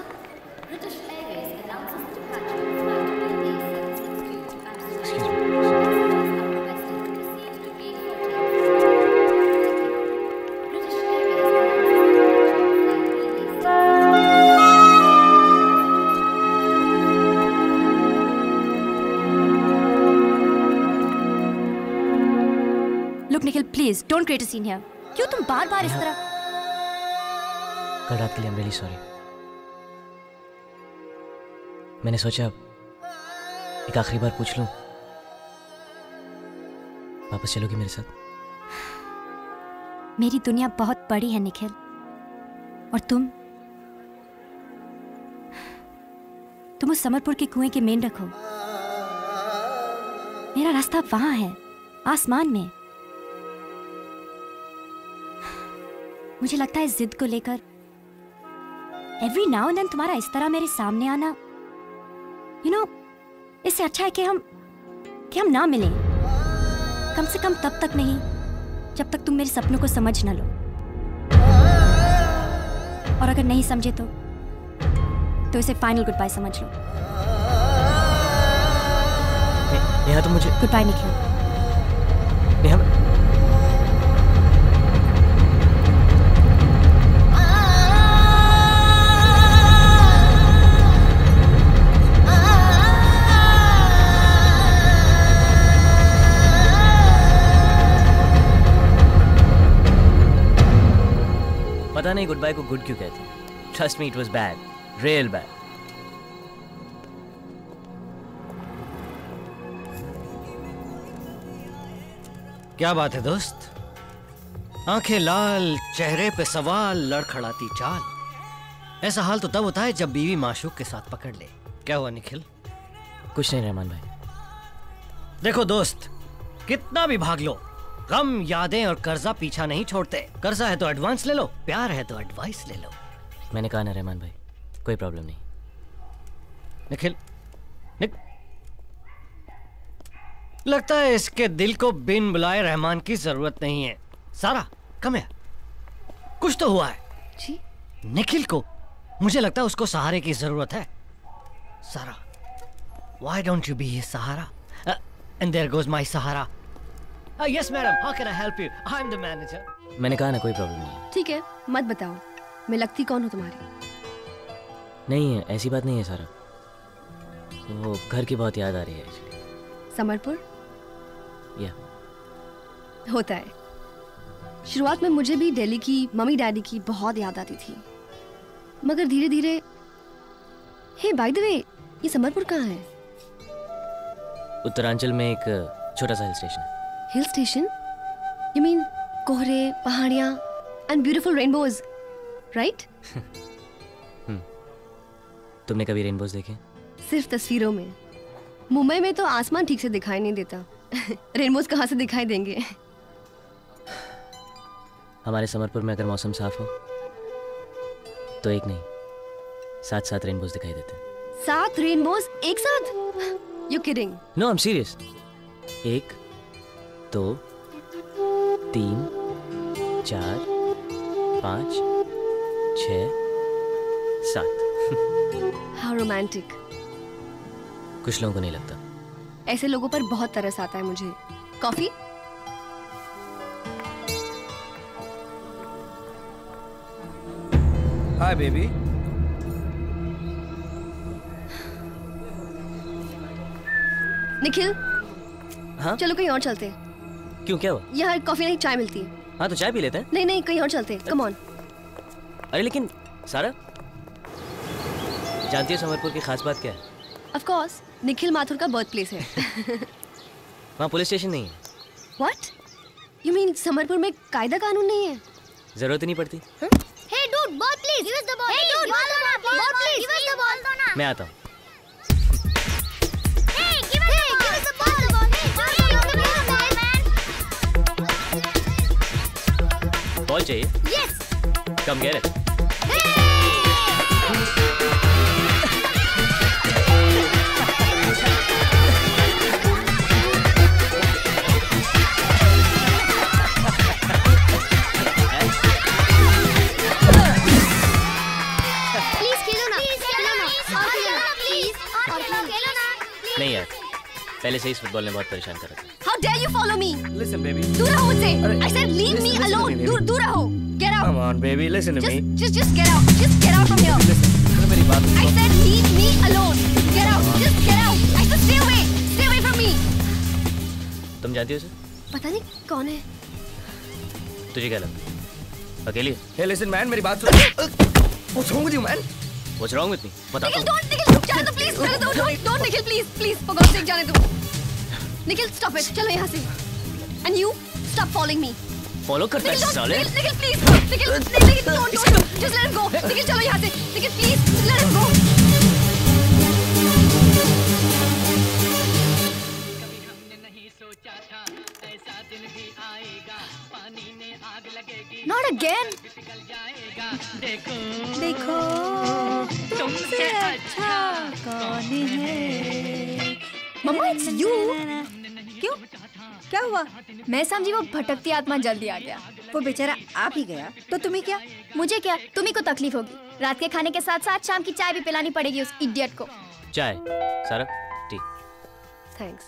Look Nikhil, please don't create a scene here. क्यों तुम बार-बार इस तरह? कल रात के लिए I'm really sorry। मैंने सोचा एक आखिरी बार पूछ लूं, वापस चलोगी मेरे साथ? मेरी दुनिया बहुत बड़ी है निखिल, और तुम उस समरपुर के कुएं के मेन रखो। मेरा रास्ता वहां है, आसमान में। मुझे लगता है इस जिद को लेकर एवरी नाउ एंड देन तुम्हारा इस तरह मेरे सामने आना, यू नो, इससे अच्छा है कि हम ना मिलें। कम से कम तब तक नहीं जब तक तुम मेरे सपनों को समझ न लो, और अगर नहीं समझे तो इसे फाइनल गुड बाय समझ लो। नेहा तो मुझे गुड बाय निखिल। नेहा पता नहीं गुड बाय को गुड क्यों कहते हैं। Trust me, it was bad, real bad. क्या बात है दोस्त? आंखें लाल, चेहरे पे सवाल, लड़खड़ाती चाल। ऐसा हाल तो तब होता है जब बीवी माशूक के साथ पकड़ ले। क्या हुआ निखिल? कुछ नहीं रहमान भाई। देखो दोस्त, कितना भी भाग लो, गम, यादें और कर्जा पीछा नहीं छोड़ते। कर्जा है तो एडवांस ले लो, प्यार है तो एडवाइस ले लो। मैंने कहा ना रहमान भाई, कोई प्रॉब्लम नहीं। निखिल, लगता है इसके दिल को बिन बुलाए रहमान की जरूरत नहीं है। सारा, कम है, कुछ तो हुआ है जी। निखिल को, मुझे लगता है उसको सहारे की जरूरत है। सारा, why don't you be his Sahara? And there goes my Sahara. Yes madam, how can I help you? I'm the manager। मैंने कहा ना कोई प्रॉब्लम नहीं। ठीक है, मत बताओ, मैं लगती कौन हूँ तुम्हारी? नहीं है, ऐसी बात नहीं है सारा, वो घर की बहुत याद आ रही है। समरपुर? या होता है। शुरुआत में मुझे भी दिल्ली की मम्मी डैडी की बहुत याद आती थी, मगर धीरे धीरे। हे बाय द वे, ये समरपुर कहाँ है? उत्तरांचल में एक छोटा सा हिल स्टेशन है। Hill station? यू मीन कोहरे, पहाड़ियाँ एंड ब्यूटीफुल रेनबोज, राइट? तुमने कभी रेनबोज देखे? सिर्फ तस्वीरों में। मुंबई में तो आसमान ठीक से दिखाई नहीं देता, रेनबोज कहाँ से दिखाई देंगे? हमारे समरपुर में अगर मौसम साफ हो तो एक नहीं 7 रेनबोज दिखाई देते हैं। 7 रेनबोज एक साथ? You kidding? No, I am serious. 1 2 3 4 5 6 7। How romantic. कुछ लोगों को नहीं लगता। ऐसे लोगों पर बहुत तरस आता है मुझे। कॉफी? Hi baby. निखिल, हाँ? चलो कहीं और चलते हैं। क्यों, क्या हुआ? यहाँ कॉफी नहीं, चाय मिलती है। हाँ तो चाय पी लेते हैं। नहीं नहीं, कहीं और चलते हैं, कम ऑन। अरे लेकिन सारा, जानती है समरपुर की खास बात क्या है? ऑफ कोर्स, निखिल माथुर का बर्थ प्लेस है। वहाँ पुलिस स्टेशन नहीं है। व्हाट? यू मीन समरपुर में कायदा कानून नहीं है? जरूरत ही नहीं पड़ती। Hey dude, ball please. Give us the ball. Hey dude, ball please. Give us the ball. मैं आता हूँ। Hey, give us the ball. Ball चाहिए? Yes. Come get it. नहीं यार, पहले से इस फुटबॉल ने बहुत परेशान कर रखा है। How dare you follow me? Listen baby। दूर रहो मुझसे। I said leave me alone। दूर रहो। Get out। Come on baby, listen to me। Just get out। Just get out from here। Listen, मेरी बात सुनो। I said leave me alone। Get out। Just get out। I said stay away। Stay away from me। तुम जानती हो उसे? पता नहीं कौन है। तुझे क्या लगता अकेली? Hey listen man, मेरी बात सुन। What's wrong with you man? What's wrong with me? बता। निखिल don't, निखिल जाने दो please, जाने दो, don't Nikhil please, for God's sake जाने दो। निखिल stop it, चलो यहाँ से। And you stop following me. Follow करता है साले। Nikhil please, Nikhil don't, just let him go। Nikhil चलो यहाँ से, Nikhil please, let him go। Not again. देखो तुमसे अच्छा कौन है? Mamma it's you. क्यों? क्या हुआ? मैं समझी वो भटकती आत्मा जल्दी आ गया। वो बेचारा आप ही गया तो तुम्हें क्या? मुझे क्या, तुम्ही को तकलीफ होगी। रात के खाने के साथ साथ शाम की चाय भी पिलानी पड़ेगी उस इडियट को। चाय सारा टी। थैंक्स।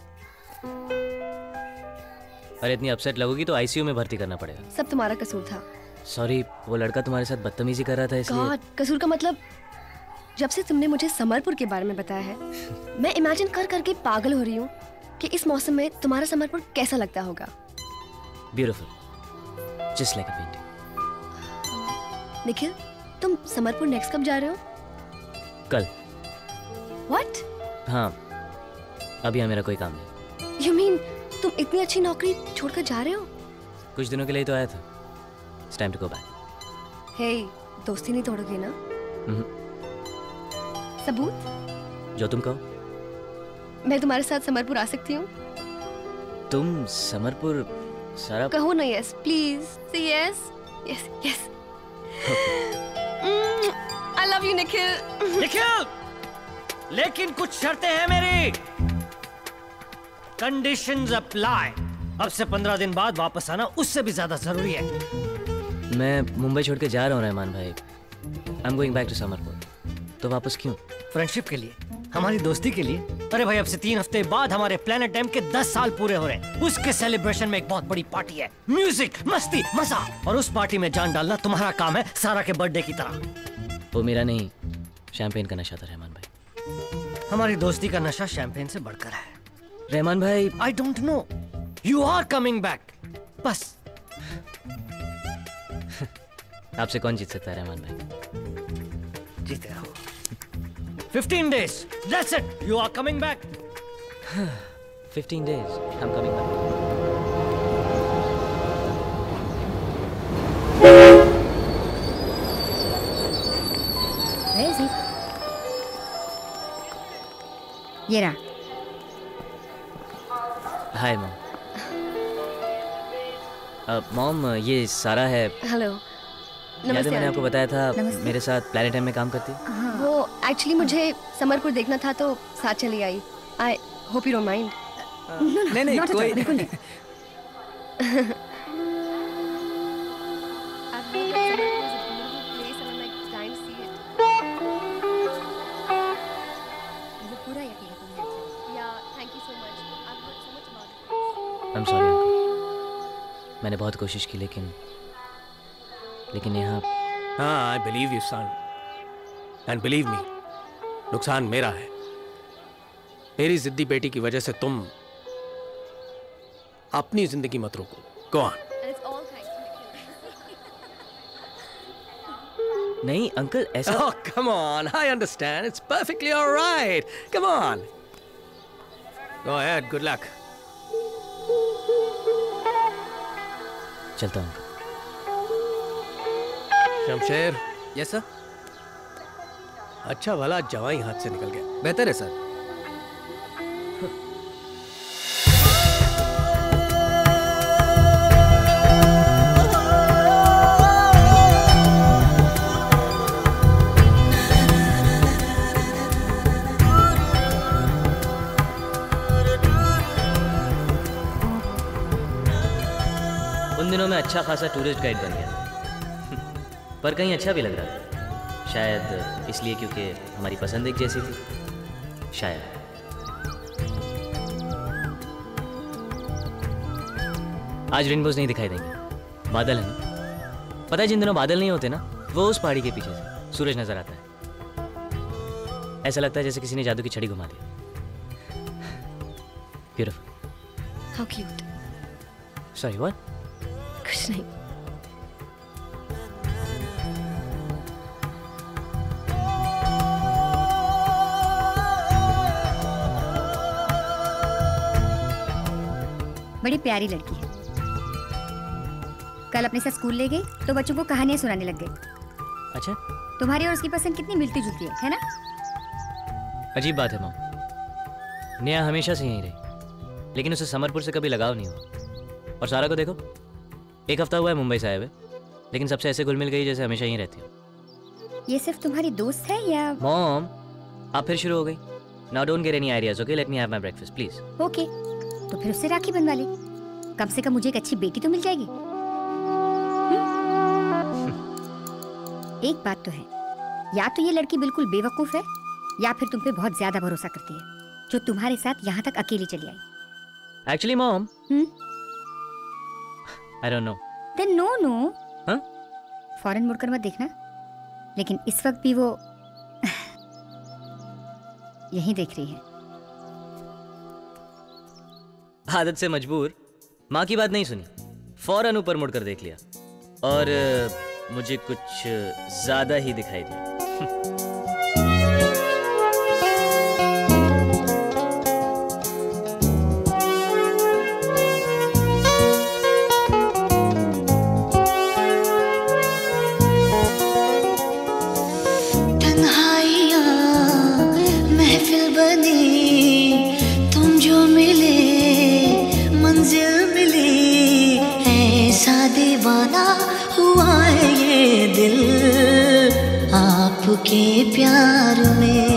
अरे इतनी अपसेट लगोगी तो आईसीयू में भर्ती करना पड़ेगा। सब तुम्हारा कसूर था। सॉरी, वो लड़का तुम्हारे साथ बदतमीजी कर रहा था इसलिए। गॉड, कसूर का मतलब जब से तुमने मुझे समरपुर के बारे में बताया है मैं इमेजिन कर करके पागल हो रही हूँ कि इस मौसम में तुम्हारा समरपुर कैसा लगता होगा। Beautiful, just like a painting. Nikhil, तुम समरपुर नेक्स्ट कब जा रहे हो? कल। व्हाट? हाँ, अभी यहाँ मेरा कोई काम नहीं। You mean तुम इतनी अच्छी नौकरी छोड़कर जा रहे हो? कुछ दिनों के लिए तो आया था। It's time to go back. Hey, दोस्ती नहीं तोड़ोगे ना? सबूत? जो तुम कहो। मैं तुम्हारे साथ समरपुर आ सकती हूँ? तुम समरपुर सारा कहो ना yes please. Say yes yes yes. I love you Nikhil. Nikhil, लेकिन कुछ शर्तें हैं मेरी। Conditions apply. अब से 15 दिन बाद वापस आना उससे भी ज्यादा जरूरी है। मैं मुंबई छोड़ के जा रहा हूँ रहमान भाई। I am going back to Samarpur. तो वापस क्यों? फ्रेंडशिप के लिए, हमारी दोस्ती के लिए। अरे भाई, अब से 3 हफ्ते बाद हमारे प्लेनेट डैम के 10 साल पूरे हो रहे हैं। उसके सेलिब्रेशन में एक बहुत बड़ी पार्टी है। म्यूजिक, मस्ती, मजा। और उस पार्टी में जान डालना तुम्हारा काम है, सारा के बर्थडे की तरह। वो मेरा नहीं, शैंपेन का नशा था रहमान भाई। हमारी दोस्ती का नशा शैंपेन से बढ़कर है रहमान भाई। I don't know, you are coming back. बस। आपसे कौन जीत सकता है रहमान भाई? जीते रहो। 15 days. That's it. You are coming back. 15 days. I'm coming back. Where is he? ये रहा। हाय मॉम। मॉम, ये सारा है। हेलो। याद है मैंने आपको बताया था नमस्ते। मेरे साथ प्लैनेट टाइम में काम करती है? वो एक्चुअली मुझे समरपुर देखना था तो साथ चली आई। I hope you don't mind. नहीं कोई बिल्कुल नहीं। I'm sorry uncle. मैंने बहुत कोशिश की लेकिन यहाँ। हाँ, I believe you son. And believe me, नुकसान मेरा है। मेरी जिद्दी बेटी की वजह से तुम अपनी जिंदगी मत रोको। Go on. नहीं अंकल, ऐसा। Oh, come on. I understand. It's perfectly all right. Come on. Go ahead. Good luck. चलता हूँ। शमशेर। Yes sir. अच्छा भला जवाई हाथ से निकल गया। बेहतर है सर। उन दिनों में अच्छा खासा टूरिस्ट गाइड बन गया पर कहीं अच्छा भी लग रहा था। शायद इसलिए क्योंकि हमारी पसंद एक जैसी थी। शायद। आज रेनबोज नहीं दिखाई देंगे, बादल है ना। पता है जिन दिनों बादल नहीं होते ना, वो उस पहाड़ी के पीछे से सूरज नजर आता है। ऐसा लगता है जैसे किसी ने जादू की छड़ी घुमा दी। Beautiful. How cute. Sorry what? कुछ नहीं। बड़ी प्यारी लड़की है। कल अपने साथ स्कूल ले गई तो बच्चों को कहानियां सुनाने लग गई। अच्छा, तुम्हारी और उसकी पसंद कितनी मिलती जुलती है ना? अजीब बात है मॉम, नेहा हमेशा से यहीं रही, लेकिन उसे समरपुर से कभी लगाव नहीं हुआ। और सारा को देखो, एक हफ्ता हुआ है मुंबई से आए हुए, लेकिन सबसे ऐसे घुल मिल गई जैसे हमेशा यहीं रहती हो। ये सिर्फ तुम्हारी दोस्त है या? मॉम, आप फिर शुरू हो गई। Now don't get any ideas, okay? Let me have my breakfast please. Okay, तो फिर उससे राखी बनवा ले। कम से कम मुझे एक अच्छी बेटी तो मिल जाएगी। एक बात तो है, या तो ये लड़की बिल्कुल बेवकूफ है या फिर तुम पे बहुत ज्यादा भरोसा करती है, जो तुम्हारे साथ यहाँ तक अकेली चली आई। Actually mom, I don't know. Then no no. हाँ? फौरन मुड़कर मत देखना, लेकिन इस वक्त भी वो यहीं देख रही है। आदत से मजबूर, माँ की बात नहीं सुनी, फौरन ऊपर मुड़कर देख लिया और मुझे कुछ ज्यादा ही दिखाई दिया। तन्हाइयाँ महफिल बनी, तुम जो मिले मंजिल मिली, ऐसा दीवाना हुआ है ये दिल आपके प्यार में।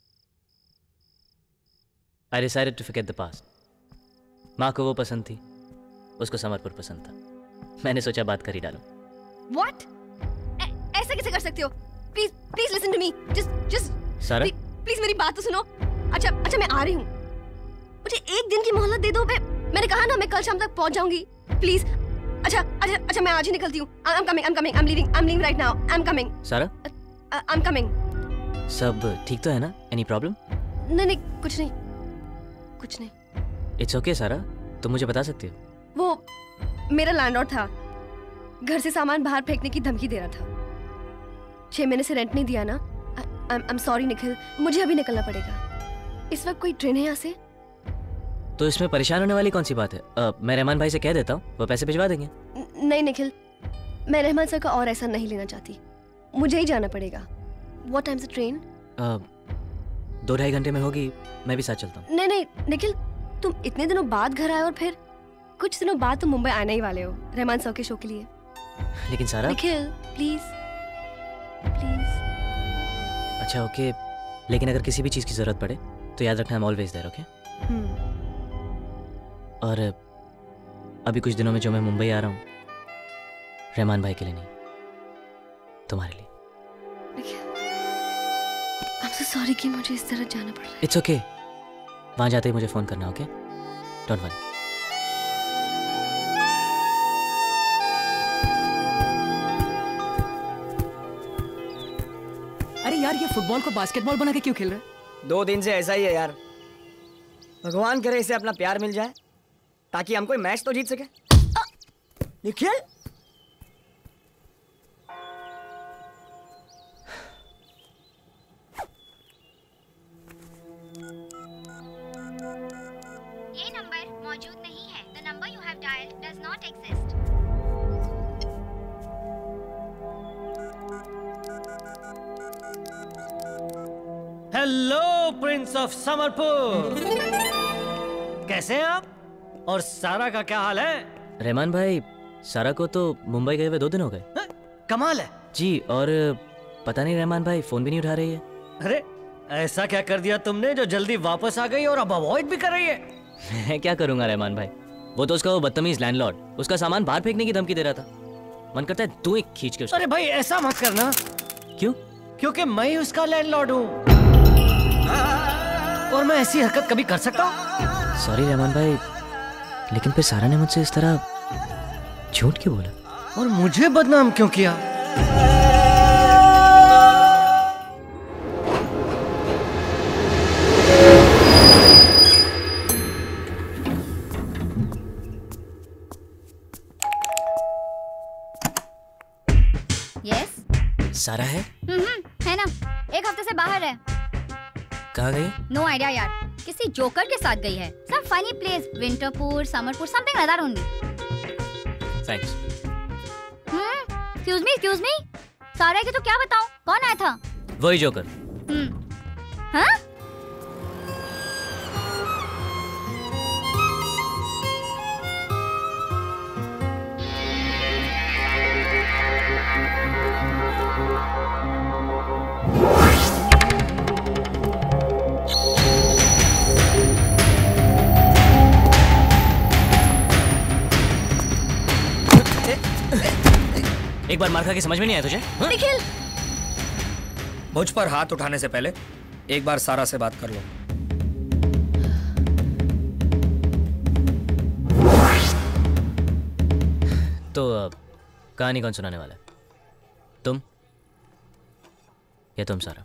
I decided to forget the past. माँ को वो पसंद थी, उसको समरपुर पसंद था। मैंने सोचा बात कर ही डालूं। What? ऐसा कैसे कर सकते हो? Please, please listen to me. Just. सारा? Please मेरी बात तो सुनो। अच्छा मैं आ रही हूँ। मुझे एक दिन की मोहलत दे दो। मैंने कहा ना मैं कल शाम तक पहुँच जाऊंगी। Please. अच्छा मैं आज ही निकलती हूँ। I'm coming. I'm leaving right now. I'm coming. सारा? I'm coming. सब ठीक तो है ना? Any problem? नहीं कुछ नहीं। It's okay सारा, तुम मुझे बता सकती हो। वो मेरा लैंडलॉर्ड था, घर से सामान बाहर फेंकने की धमकी दे रहा था। 6 महीने से रेंट नहीं दिया ना। I'm sorry निखिल, मुझे अभी निकलना पड़ेगा। इस वक्त कोई ट्रेन है यहाँ से? तो इसमें परेशान होने वाली कौन सी बात है? मैं रहमान भाई से कह देता हूँ, वो पैसे भिजवा देंगे। नहीं निखिल, मैं रहमान सर का और ऐसा नहीं लेना चाहती। मुझे ही जाना पड़ेगा। What time is the train? 2-2.5 घंटे में होगी, मैं भी साथ चलता हूँ। नहीं निखिल, तुम इतने दिनों बाद घर आए और फिर कुछ दिनों बाद तुम मुंबई आने ही वाले हो रहमान सर के शो के लिए। लेकिन सारा निखिल प्लीज। अच्छा ओके, लेकिन अगर किसी भी चीज की जरूरत पड़े तो याद रखना, I'm always there, ओके? और अभी कुछ दिनों में जो मैं मुंबई आ रहा हूँ, रहमान भाई के लिए नहीं, तुम्हारे लिए। I'm so sorry कि मुझे इस तरह जाना पड़ रहा है। It's okay, वहां जाते ही मुझे फोन करना, ओके? Don't worry. अरे यार, ये फुटबॉल को बास्केटबॉल बना के क्यों खेल रहा है? 2 दिन से ऐसा ही है यार। भगवान करे इसे अपना प्यार मिल जाए ताकि हम कोई मैच तो जीत सके। निखिल, ये नंबर मौजूद नहीं है। The number you have dialed does not exist. Hello prince of Samarpur, कैसे हैं आप? और सारा का क्या हाल है? रहमान भाई, सारा को तो मुंबई गए हुए 2 दिन हो गए। कमाल है जी, और पता नहीं रहमान भाई फोन भी नहीं उठा रही है। अरे ऐसा क्या कर दिया तुमने जो जल्दी वापस आ गई और अब अवॉइड भी कर रही है? मैं क्या करूंगा रहमान भाई, वो तो उसका वो बदतमीज लैंडलॉर्ड उसका सामान बाहर फेंकने की धमकी दे रहा था। मन करता है 2 एक खींच के उसको। अरे भाई ऐसा मत करना। क्यों? क्योंकि मैं ही उसका लैंडलॉर्ड हूँ और मैं ऐसी हरकत कभी कर सकता हूँ? सॉरी रहमान भाई, लेकिन फिर सारा ने मुझसे इस तरह झूठ क्यों बोला? और मुझे बदनाम क्यों किया? सारा है? है ना, 1 हफ्ते से बाहर है। कहाँ गई? नो आइडिया यार, किसी जोकर के साथ गई है। सब funny place, Winterpur, Samarpur, something like that only. Thanks. Excuse me, Sara की तो क्या बताऊं, कौन आया था? वही जोकर। हाँ? एक बार मार खा के समझ में नहीं आया तुझे? निखिल, मुझ पर हाथ उठाने से पहले एक बार सारा से बात कर लो। तो कहानी कौन सुनाने वाला है? तुम या तुम सारा?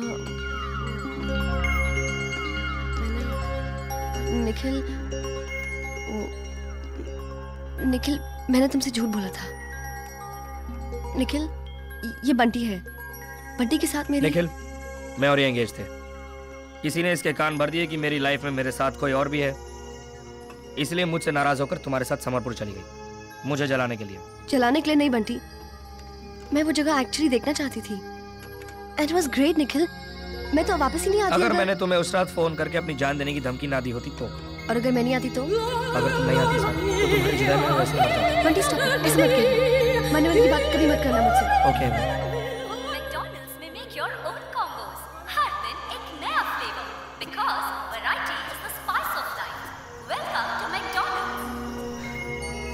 निखिल, मैंने तुमसे झूठ बोला था। निखिल, ये बंटी है। बंटी के साथ मेरी। निखिल, मैं और ये एंगेज थे। किसी ने इसके कान भर दिए कि मेरी लाइफ में मेरे साथ कोई और भी है, इसलिए मुझसे नाराज होकर तुम्हारे साथ समरपुर चली गई, मुझे जलाने के लिए। जलाने के लिए नहीं बंटी, मैं वो जगह एक्चुअली देखना चाहती थी। It was great निखिल, मैं तो वापस ही नहीं आती। अगर मैंने तुम्हें उस रात फोन करके अपनी जान देने की धमकी ना दी होती तो? और अगर मैं नहीं आती तो? अगर तुम नहीं आती तो तुम्हारी जुदाई में वैसे मर जाती। बंटी स्टॉप, ऐसे मत कर। मरने वाली की बात कभी मत करना मुझसे। ओके। मैकडॉनल्ड्स में मेक योर ओन कॉम्बोज, हर दिन एक नया flavour, because variety is the spice of life. Welcome to McDonald's.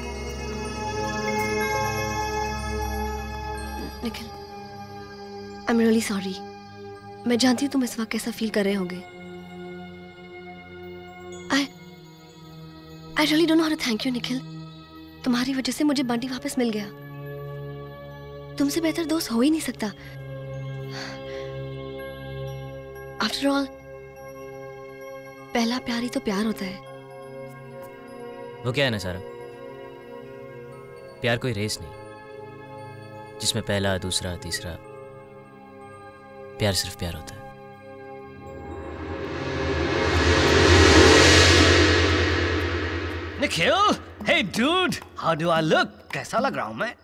Nikhil, I am really sorry. मैं जानती हूँ तुम इस वक्त कैसा फील कर रहे होगे। I really don't know how to thank you Nikhil. तुम्हारी वजह से मुझे बंटी वापस मिल गया। तुमसे बेहतर दोस्त हो ही नहीं सकता। आफ्टर ऑल पहला प्यार ही तो प्यार होता है। वो क्या है ना सारा, प्यार कोई रेस नहीं जिसमें पहला, दूसरा, तीसरा। प्यार सिर्फ प्यार होता है। Nikhil, hey dude, how do I look? कैसा लग रहा हूँ मैं?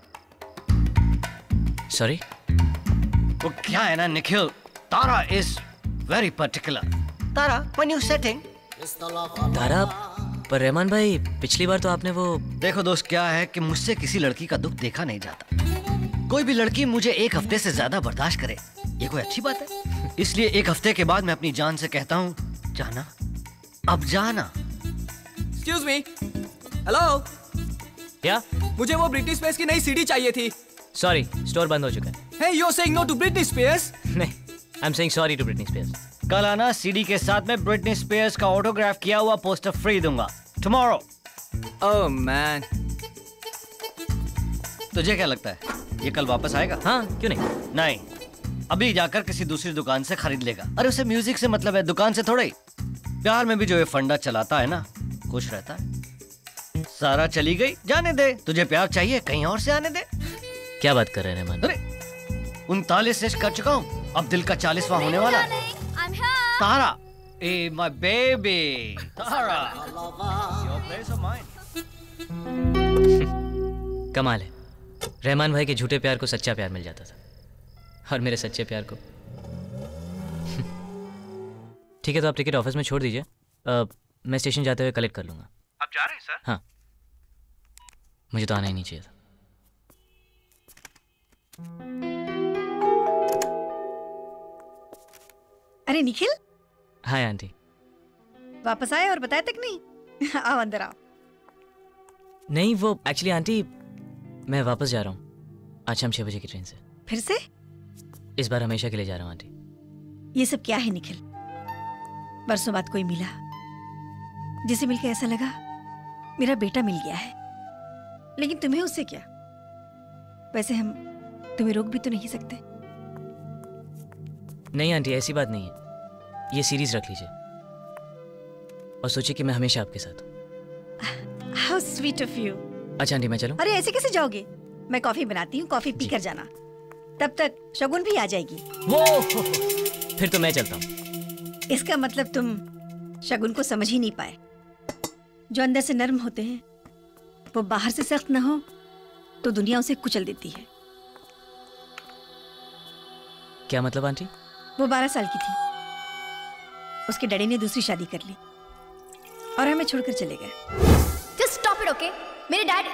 सॉरी? वो क्या है ना निखिल, तारा is very particular. Tara, when you setting? तारा, पर रहमान भाई पिछली बार तो आपने वो। देखो दोस्त, क्या है कि मुझसे किसी लड़की का दुख देखा नहीं जाता। कोई भी लड़की मुझे एक हफ्ते से ज्यादा बर्दाश्त करे, ये कोई अच्छी बात है? इसलिए एक हफ्ते के बाद मैं अपनी जान से कहता हूँ, जाना, अब जाना। Excuse me. हेलो। क्या? मुझे वो ब्रिटनी स्पीयर्स की नई सीडी चाहिए थी। सॉरी, स्टोर बंद हो चुका है। Hey, you're saying no to Britney Spears? नहीं, I'm saying sorry to Britney Spears. कल आना, सीडी के साथ में ब्रिटनी स्पीयर्स का ऑटोग्राफ किया हुआ पोस्टर फ्री दूंगा। Tomorrow. Oh man. तुझे क्या लगता है, ये कल वापस आएगा? हाँ, क्यों नहीं? नहीं, अभी जाकर किसी दूसरी दुकान से खरीद लेगा। अरे उसे म्यूजिक से मतलब है, दुकान से थोड़े ही। प्यार में भी जो ये फंडा चलाता है ना, खुश रहता है। सारा चली गई, जाने दे। तुझे प्यार चाहिए, कहीं और से आने दे। क्या बात कर रहे हैं रहमान? अरे 39 कर चुका हूँ, अब दिल का 40वां होने वाला। तारा, ए my baby, Tara, your place of mine. कमाल है, रहमान भाई के झूठे प्यार को सच्चा प्यार मिल जाता था, और मेरे सच्चे प्यार को। ठीक है, तो आप टिकट ऑफिस में छोड़ दीजिए, मैं स्टेशन जाते हुए कलेक्ट कर लूंगा। आप जा रहे हैं सर? हाँ, मुझे तो आना ही नहीं चाहिए था। अरे निखिल, हाय आंटी। वापस आए और बताया तक नहीं? आओ अंदर आओ। नहीं, वो एक्चुअली आंटी, मैं वापस जा रहा हूँ आज शाम 6 बजे की ट्रेन से। फिर से? इस बार हमेशा के लिए जा रहा हूँ आंटी। ये सब क्या है निखिल? बरसों बाद कोई मिला जिसे मिलकर ऐसा लगा मेरा बेटा मिल गया है, लेकिन तुम्हें उससे क्या? वैसे हम तुम्हें रोक भी तो नहीं सकते। नहीं आंटी, ऐसी बात नहीं है। ये सीरीज रख लीजिए और सोचिए कि मैं हमेशा आपके साथ हूँ। How sweet of you. अच्छा आंटी, मैं चलूं? अरे ऐसे कैसे जाओगे? मैं कॉफी बनाती हूँ, कॉफी पीकर जाना। तब तक शगुन भी आ जाएगी। वो फिर तो मैं चलता हूँ। इसका मतलब तुम शगुन को समझ ही नहीं पाए। जो अंदर से नर्म होते हैं, वो बाहर से सख्त न हो तो दुनिया उसे कुचल देती है। क्या मतलब आंटी? वो 12 साल की थी, उसके डैडी ने दूसरी शादी कर ली और हमें छोड़कर चले गए। Just stop it, okay? मेरे डैड।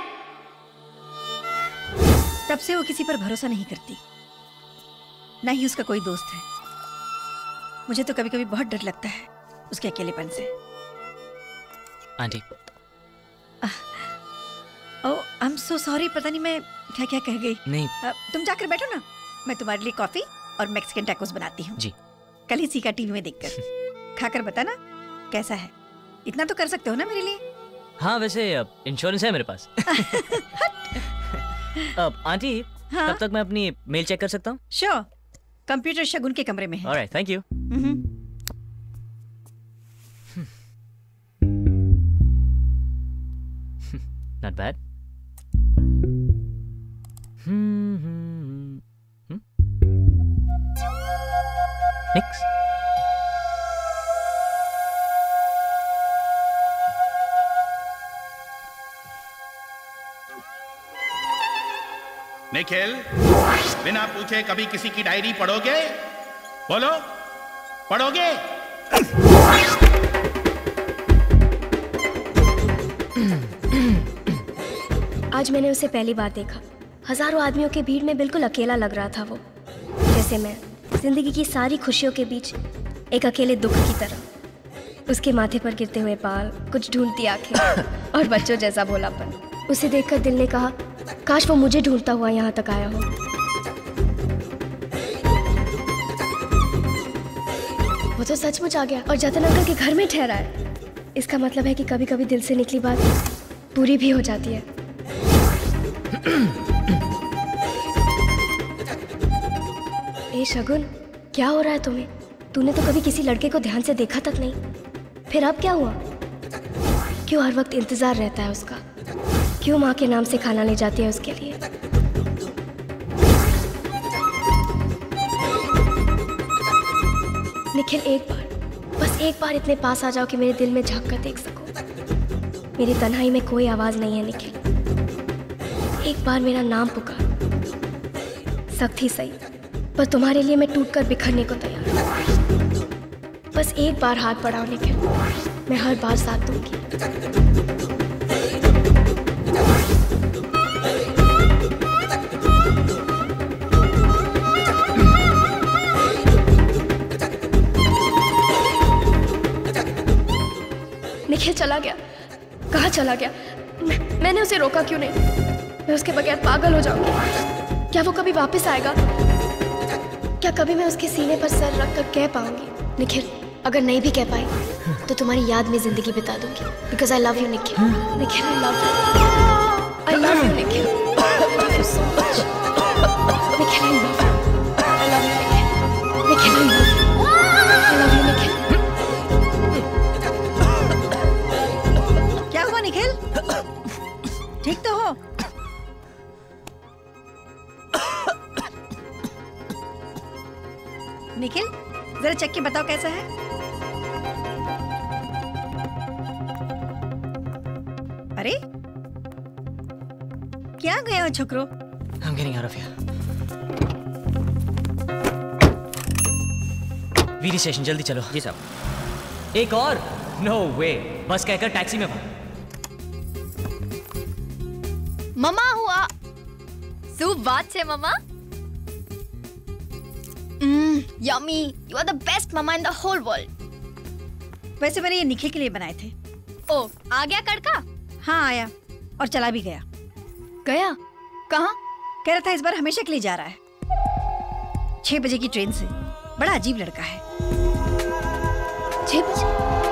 तब से वो किसी पर भरोसा नहीं करती, ना ही उसका कोई दोस्त है। मुझे तो कभी कभी बहुत डर लगता है उसके अकेलेपन से। Aunty, oh, I am so sorry, पता नहीं मैं क्या क्या कह गई। नहीं। तुम जाकर बैठो ना, मैं तुम्हारे लिए कॉफी और मैक्सिकन टैकोस बनाती हूँ। जी। कल ही सीखा टीवी में देखकर। खाकर बताना कैसा है। इतना तो कर सकते हो ना मेरे लिए? हाँ, वैसे इंश्योरेंस है मेरे पास। आंटी, हाँ? तब तक मैं अपनी मेल चेक कर सकता हूँ? श्योर, कंप्यूटर शगुन के कमरे में है। Alright, thank you. Not bad. Next. Nikhil, बिना पूछे कभी किसी की डायरी पढ़ोगे? बोलो, पढ़ोगे? आज मैंने उसे पहली बार देखा। हजारों आदमियों के भीड़ में बिल्कुल अकेला लग रहा था वो, जैसे मैं जिंदगी की सारी खुशियों के बीच एक अकेले दुख की तरह। उसके माथे पर गिरते हुए बाल, कुछ ढूंढती आंखें और बच्चों जैसा भोलापन। उसे देखकर दिल ने कहा, काश वो मुझे ढूंढता हुआ यहाँ तक आया हो। वो तो सचमुच आ गया और जतन अंकल के घर में ठहरा है। इसका मतलब है कि कभी कभी दिल से निकली बात पूरी भी हो जाती है। ए शगुन, क्या हो रहा है तुम्हें? तूने तो कभी किसी लड़के को ध्यान से देखा तक नहीं, फिर अब क्या हुआ? क्यों हर वक्त इंतजार रहता है उसका? क्यों माँ के नाम से खाना ले जाती है उसके लिए? निखिल, एक बार, बस एक बार इतने पास आ जाओ कि मेरे दिल में झांक कर देख सको। मेरी तन्हाई में कोई आवाज नहीं है निखिल, एक बार मेरा नाम पुकार। सख्त ही सही, पर तुम्हारे लिए मैं टूट कर बिखरने को तैयार हूँ। बस एक बार हाथ बढ़ाओ निखिल, मैं हर बार साथ दूंगी। निखिल चला गया, कहाँ चला गया? मैंने उसे रोका क्यों नहीं? मैं उसके बगैर पागल हो जाऊंगी। क्या वो कभी वापस आएगा? क्या कभी मैं उसके सीने पर सर रख कर कह पाऊंगी? निखिल, अगर नहीं भी कह पाई तो तुम्हारी याद में जिंदगी बिता दूंगी। Because I love you Nikhil. Nikhil, I love you. I love you Nikhil. I love you so much. Nikhil, I love you. I love you Nikhil. Nikhil, I love you. I love you Nikhil. क्या हुआ निखिल? ठीक तो हो? निखिल, जरा चेक के बताओ कैसा है? अरे क्या गया हो छोकरो? I'm getting out of here. Veeri station, जल्दी चलो। जी साहब। एक और? नो वे, बस कहकर टैक्सी में भाग। ममा हुआ। શું વાત છે મમ્મા? Yummy. You are the best mama in the whole world. वैसे मैंने ये निखिल के लिए बनाए थे। ओ, आ गया कड़का? हाँ आया, और चला भी गया। गया? कहाँ? कह रहा था इस बार हमेशा के लिए जा रहा है, 6 बजे की ट्रेन से। बड़ा अजीब लड़का है। 6 बजे?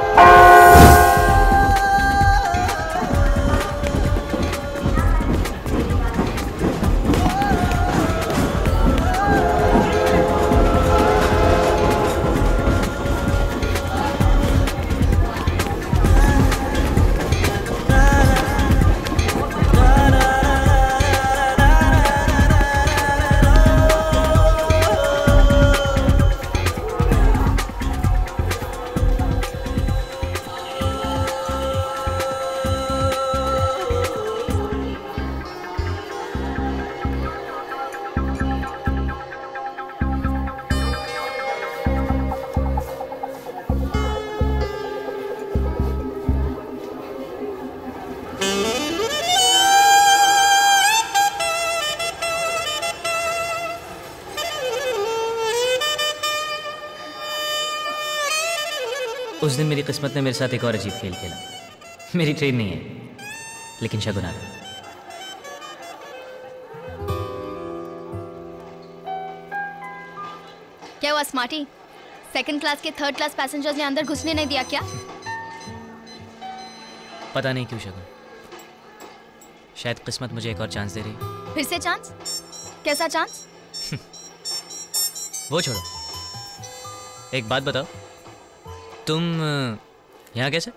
उस दिन मेरी किस्मत ने मेरे साथ एक और अजीब खेल खेला। मेरी ट्रेन नहीं है, लेकिन शगुन आ गया। क्या हुआ स्मार्टी? सेकंड क्लास के थर्ड क्लास पैसेंजर्स ने अंदर घुसने नहीं दिया क्या? पता नहीं क्यों शगुन, शायद किस्मत मुझे एक और चांस दे रही। फिर से चांस? कैसा चांस? वो छोड़ो, एक बात बताओ, तुम यहाँ कैसे?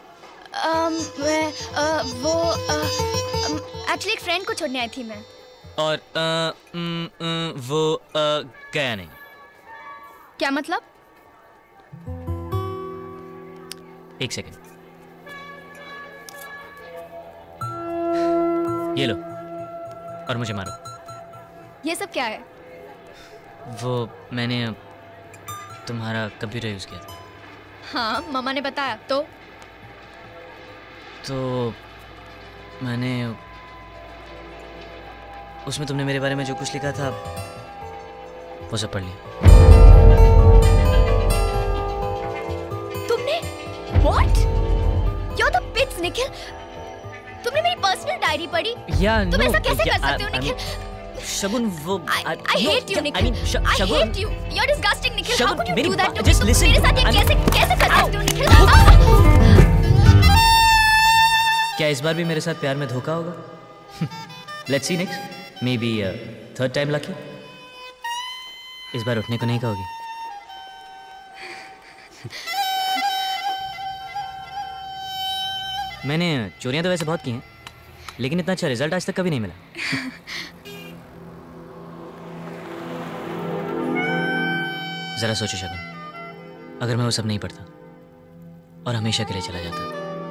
वो एक्चुअली एक फ्रेंड को छोड़ने आई थी मैं। और वो गया नहीं। क्या मतलब? एक सेकंड, ये लो और मुझे मारो। ये सब क्या है? वो मैंने तुम्हारा कंप्यूटर यूज किया था। हाँ, मम्मा ने बताया तो मैंने उसमें तुमने मेरे बारे में जो कुछ लिखा था वो सब पढ़ लिया। तुमने? What? You're the pits, Nikhil. तुमने मेरी पर्सनल डायरी पढ़ी? या तुम no, ऐसा कैसे कर सकते हो निखिल? शगुन वो I hate you, Nikhil. I mean, I Shagun hate you. You're disgusting, Nikhil. How Shagun, could you मेरी do that to me? just तुम listen. मेरे साथ ये I'm- कैसे कर सकते हो, निखिल? क्या इस बार भी मेरे साथ प्यार में धोखा होगा? Let's see next, maybe third time lucky. इस बार उठने को नहीं कहोगी? मैंने चोरियां तो वैसे बहुत की हैं, लेकिन इतना अच्छा रिजल्ट आज तक कभी नहीं मिला। जरा सोचो शगुन, अगर मैं वो सब नहीं पढ़ता और हमेशा के लिए चला जाता,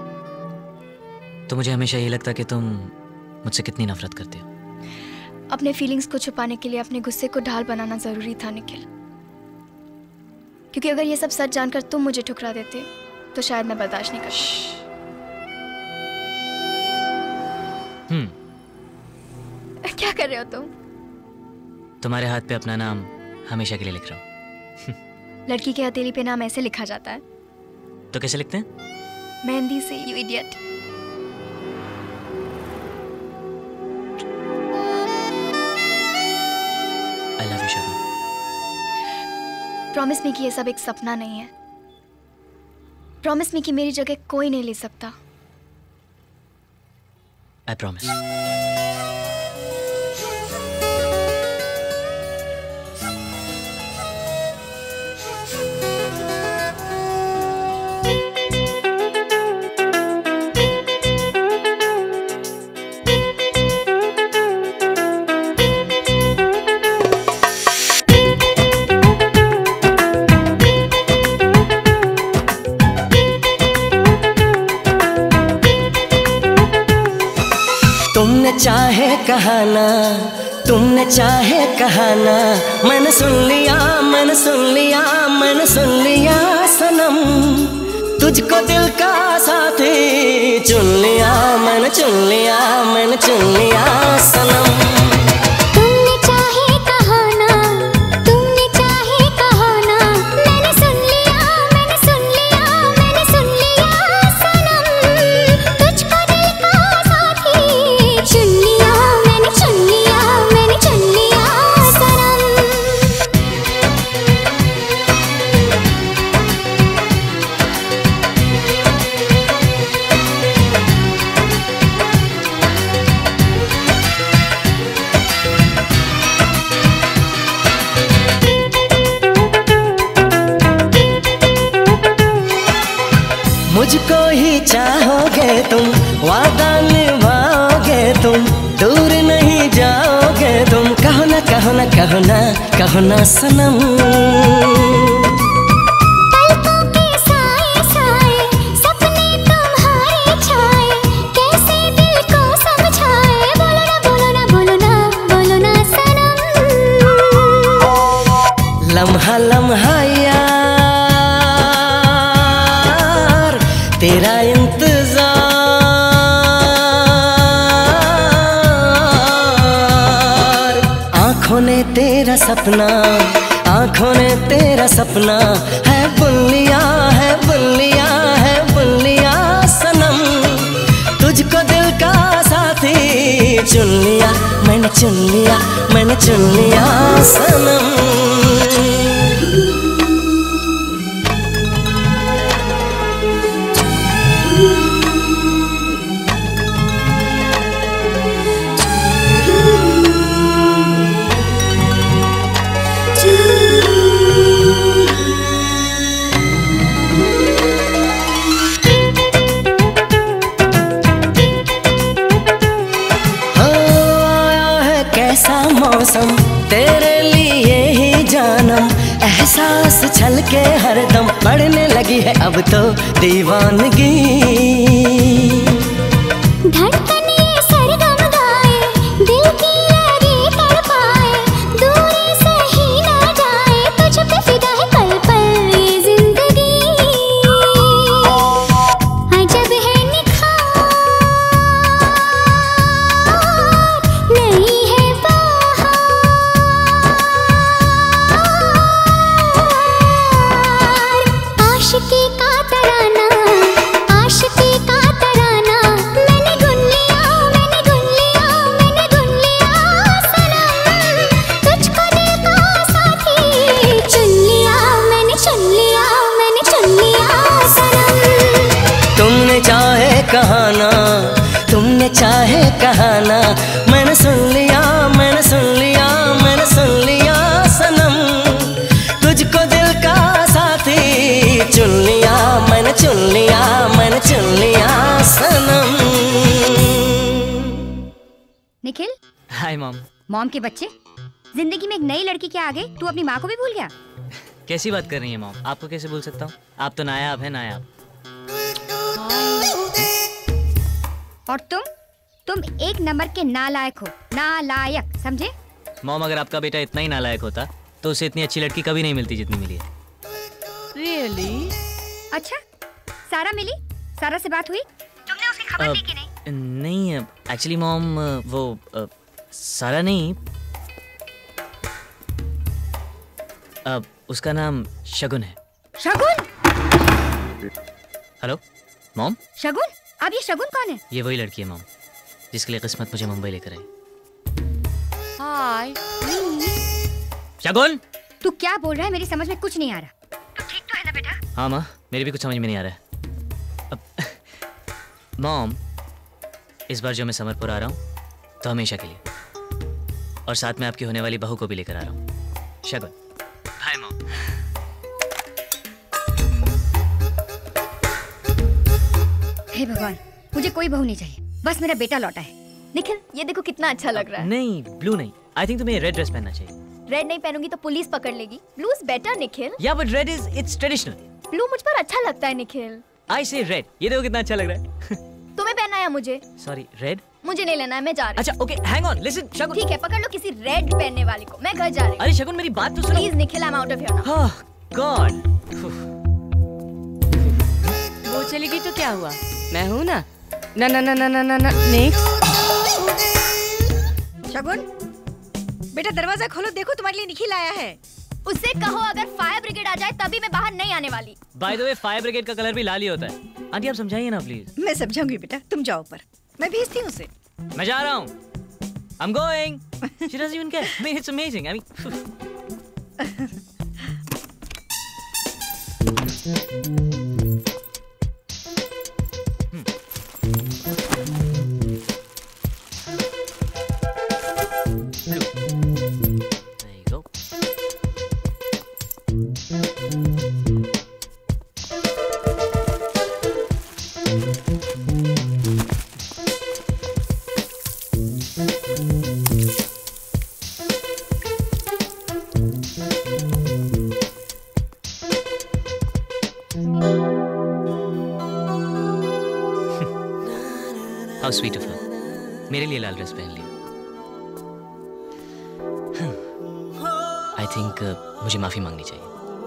तो मुझे हमेशा ये लगता कि तुम मुझसे कितनी नफरत करते हो। अपने फीलिंग्स को छुपाने के लिए अपने गुस्से को ढाल बनाना जरूरी था निखिल, क्योंकि अगर ये सब सच जानकर तुम मुझे ठुकरा देते तो शायद मैं बर्दाश्त नहीं करती। क्या कर रहे हो तुम? तुम्हारे हाथ पे अपना नाम हमेशा के लिए लिख रहा हूँ। लड़की के हथेली पे नाम ऐसे लिखा जाता है? तो कैसे लिखते हैं? मेहंदी से, you idiot. I love you Shagun. Promise me कि ये सब एक सपना नहीं है। प्रॉमिस मी कि मेरी जगह कोई नहीं ले सकता। I promise. चाहे कहाना, तुमने चाहे कहाना, मैंने सुन लिया, मैंने सुन लिया, मैंने सुन लिया सनम, तुझको दिल का साथी चुन लिया, मैंने चुन लिया, मैंने चुन लिया सनम। तुमने चाहे कहाना, तुमने चाहे कहाना, मैंने सुन लिया, मैंने सुन लिया, मैंने सुन लिया सनम, तुझको दिल का साथी चुन लिया, मैंने चुन लिया, मैंने चुन लिया सनम। मुझको ही चाहोगे तुम, वादा निभाओगे तुम, दूर नहीं जाओगे तुम, कहो ना कहो ना कहो ना कहो ना सनम। पलकों के साए साए सपने तुम्हारे छाए, कैसे दिल को समझाए, बोलो ना बोलो ना बोलो ना बोलो ना सनम। लम्हा लम्हा तेरा इंतजार, आंखों ने तेरा सपना, आंखों ने तेरा सपना है बुन लिया, है बुन लिया, है बुन लिया सनम, तुझको दिल का साथी चुन लिया, मैंने चुन लिया, मैंने चुन लिया सनम। मौसम तेरे लिए ही जानम, एहसास छलके हरदम, बढ़ने लगी है अब तो दीवानगी, धड़कने सरगम गाए, दिल की लगी तड़पाए, दूरी सही ना जाए, तुझ पे फिदा है पल पल ये जिंदगी, अजब है निखार, नहीं है आशिकी का तराना, आशिकी का तराना, निखिल, हाय मॉम। मॉम के बच्चे, जिंदगी में एक नई लड़की क्या आ गई? तू अपनी माँ को भी भूल गया? कैसी बात कर रही है मॉम? आपको कैसे भूल सकता हूँ? आप तो नायाब है, नायाब। और तुम एक नंबर के नालायक हो, नालायक, समझे? मॉम, अगर आपका बेटा इतना ही नालायक होता तो उसे इतनी अच्छी लड़की कभी नहीं मिलती जितनी मिली है। Really? अच्छा, सारा मिली? सारा से बात हुई? तुमने उसकी खबर ली कि नहीं? नहीं, एक्चुअली मॉम वो सारा नहीं, उसका नाम शगुन है। शगुन? Hello mom. शगुन? अब ये शगुन कौन है? ये वही लड़की है मॉम जिसके लिए किस्मत मुझे मुंबई लेकर आई। हाय। शगुन, तू क्या बोल रहा है? मेरी समझ में कुछ नहीं आ रहा। तू ठीक तो है ना बेटा? हाँ माँ, मेरी भी कुछ समझ में नहीं आ रहा है। मॉम, इस बार जो मैं समरपुर आ रहा हूँ तो हमेशा के लिए, और साथ में आपकी होने वाली बहू को भी लेकर आ रहा हूँ। शगुन, बाय मॉम। हे भगवान, मुझे कोई बहू नहीं चाहिए, बस मेरा बेटा लौटा है। निखिल, ये देखो कितना अच्छा लग रहा है। नहीं, ब्लू नहीं, आई थिंक तुम्हें रेड ड्रेस पहनना चाहिए। रेड नहीं पहनूंगी तो पुलिस पकड़ लेगी। Blue is better Nikhil. या but red is it's traditional. Blue मुझ पर अच्छा लगता है निखिल। आई से रेड, ये देखो कितना अच्छा लग रहा है। तुम्हें पहनना है मुझे? Sorry, red? मुझे नहीं लेना है, मैं जा रही हूँ। अच्छा okay, hang on, listen Shagun. ठीक है, पकड़ लो किसी रेड पहनने वाली को, मैं घर जा रही हूँ। अरे शगुन, मेरी बात तो सुनो। Please Nikhil, I am out of here now. Oh god. वो चली गई तो क्या हुआ? मैं हूँ ना। ना ना ना ना ना ना ना। नेक्स्ट। शगुन, बेटा दरवाजा खोलो, देखो तुम्हारे लिए निखिल आया है। उससे कहो अगर फायर ब्रिगेड आ जाए तभी मैं बाहर नहीं आने वाली। By the way, fire brigade का कलर भी लाल ही होता है। आंटी आप समझाइए ना प्लीज। मैं समझाऊंगी बेटा, तुम जाओ ऊपर, मैं भेजती हूँ उसे। मैं जा रहा हूँ। I'm going. She doesn't even care. I mean, it's amazing. I mean. There you go. How sweet of her. मेरे लिए लाल ड्रेस पहन लिया। I think मुझे माफी मांगनी चाहिए।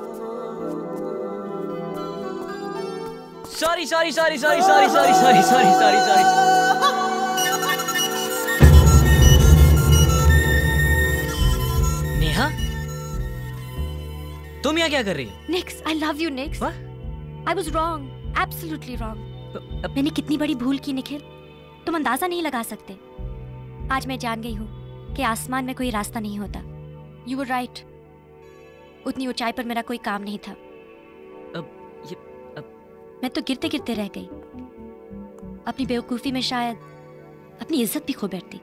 Sorry, sorry, sorry, sorry, sorry, sorry, sorry, sorry, sorry, sorry. Neha, तुम यहाँ क्या कर रही हो? Nix, I love you, Nix. What? I was wrong, absolutely wrong. मैंने कितनी बड़ी भूल की निखिल, तुम अंदाजा नहीं लगा सकते। आज मैं जान गई हूँ कि आसमान में कोई रास्ता नहीं होता। You were right. उतनी ऊंचाई पर मेरा कोई काम नहीं था। मैं तो गिरते गिरते रह गई। अपनी बेवकूफी में शायद अपनी इज्जत भी खो बैठती।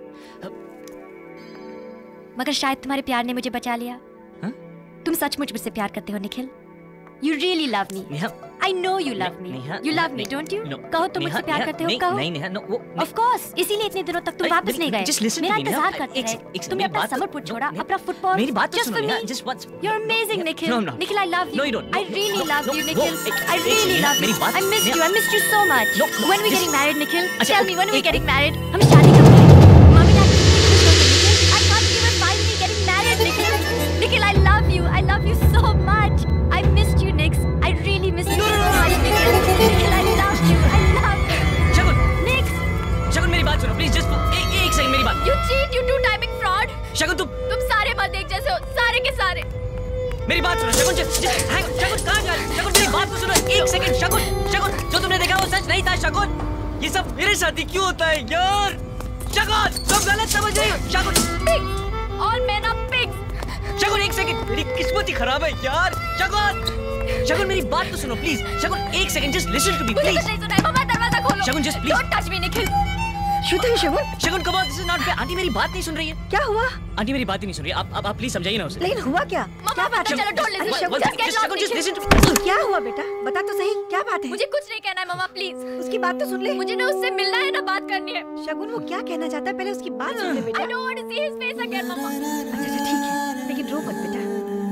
मगर शायद तुम्हारे प्यार ने मुझे बचा लिया। तुम सचमुच मुझसे प्यार करते हो Nikhil. You really love me. I know you love me. You love me, don't you? कहो तुम मुझसे प्यार करते हो, कहो। नहीं नेहा, no, Of course. इसीलिए इतने दिनों तक तुम वापस नहीं गए। मेरा इंतजार करते रहे। तुमने अपना समरपुर छोड़ा, अपना फुटबॉल। मेरी बात तो just सुनो for me. Neha, just once. You're amazing, Nikhil. No, no. Nikhil, I love you. No, you don't. I really love you, no, Nikhil. I really love मेरी you. बात- I missed you. Neha- I missed you so much. No, When we just- getting married, Nikhil? अच्छा, Tell me, when are we एक- getting married? हम शादी कब करेंगे? Mommy, Daddy, Nikhil, I can't believe we're finally getting married, Nikhil. Nikhil, I love you. I love you so much. I missed you, Nix. I really missed you so much, Nikhil. Nikhil, I love you. I love you. Shagun, Nix. शगुन मेरी बात सुनो please, just एक second मेरी बात। You cheat, you two timing fraud. शगुन तुम सारे मत एक जैसे हो, सारे के सारे। मेरी बात सुनो शगुन, शगुन कहाँ जा रही है? शगुन मेरी बात तो सुनो एक सेकंड। शगुन जो तुमने देखा वो सच नहीं था शगुन। ये सब मेरे साथ ही क्यों होता है यार? शगुन तुम गलत समझ रही हो। शगुन Pigs. All men are pigs. शगुन एक सेकंड, मेरी किस्मत ही खराब है यार। शगुन मेरी बात तो सुनो प्लीज। शगुन एक second, just listen to me मुझे प्लीज। कुछ नहीं सुनाई, मम्मा दरवाजा खोलो। शगुन, just please. Don't touch me, Nikhil. शुद्ध है Shagun. Shagun come on, this is not fair. Aunty मेरी बात नहीं सुन रही है। क्या हुआ? आंटी मेरी बात ही नहीं सुन रही है। आप प्लीज समझाइए ना उसे। लेकिन हुआ क्या? क्या बात है? चलो don't listen, Shagun, Shagun just listen Shagun, क्या हुआ बेटा? बता तो सही, क्या बात है? मुझे कुछ नहीं कहना है मम्मा, प्लीज। उसकी बात तो सुन ले। मुझे ना उससे मिलना है ना बात करनी है। शगुन वो क्या कहना चाहता है, पहले उसकी बात सुन ले बेटा। I don't want to see his face again, मम्मा। अच्छा ठीक है, लेकिन रो मत बेटा।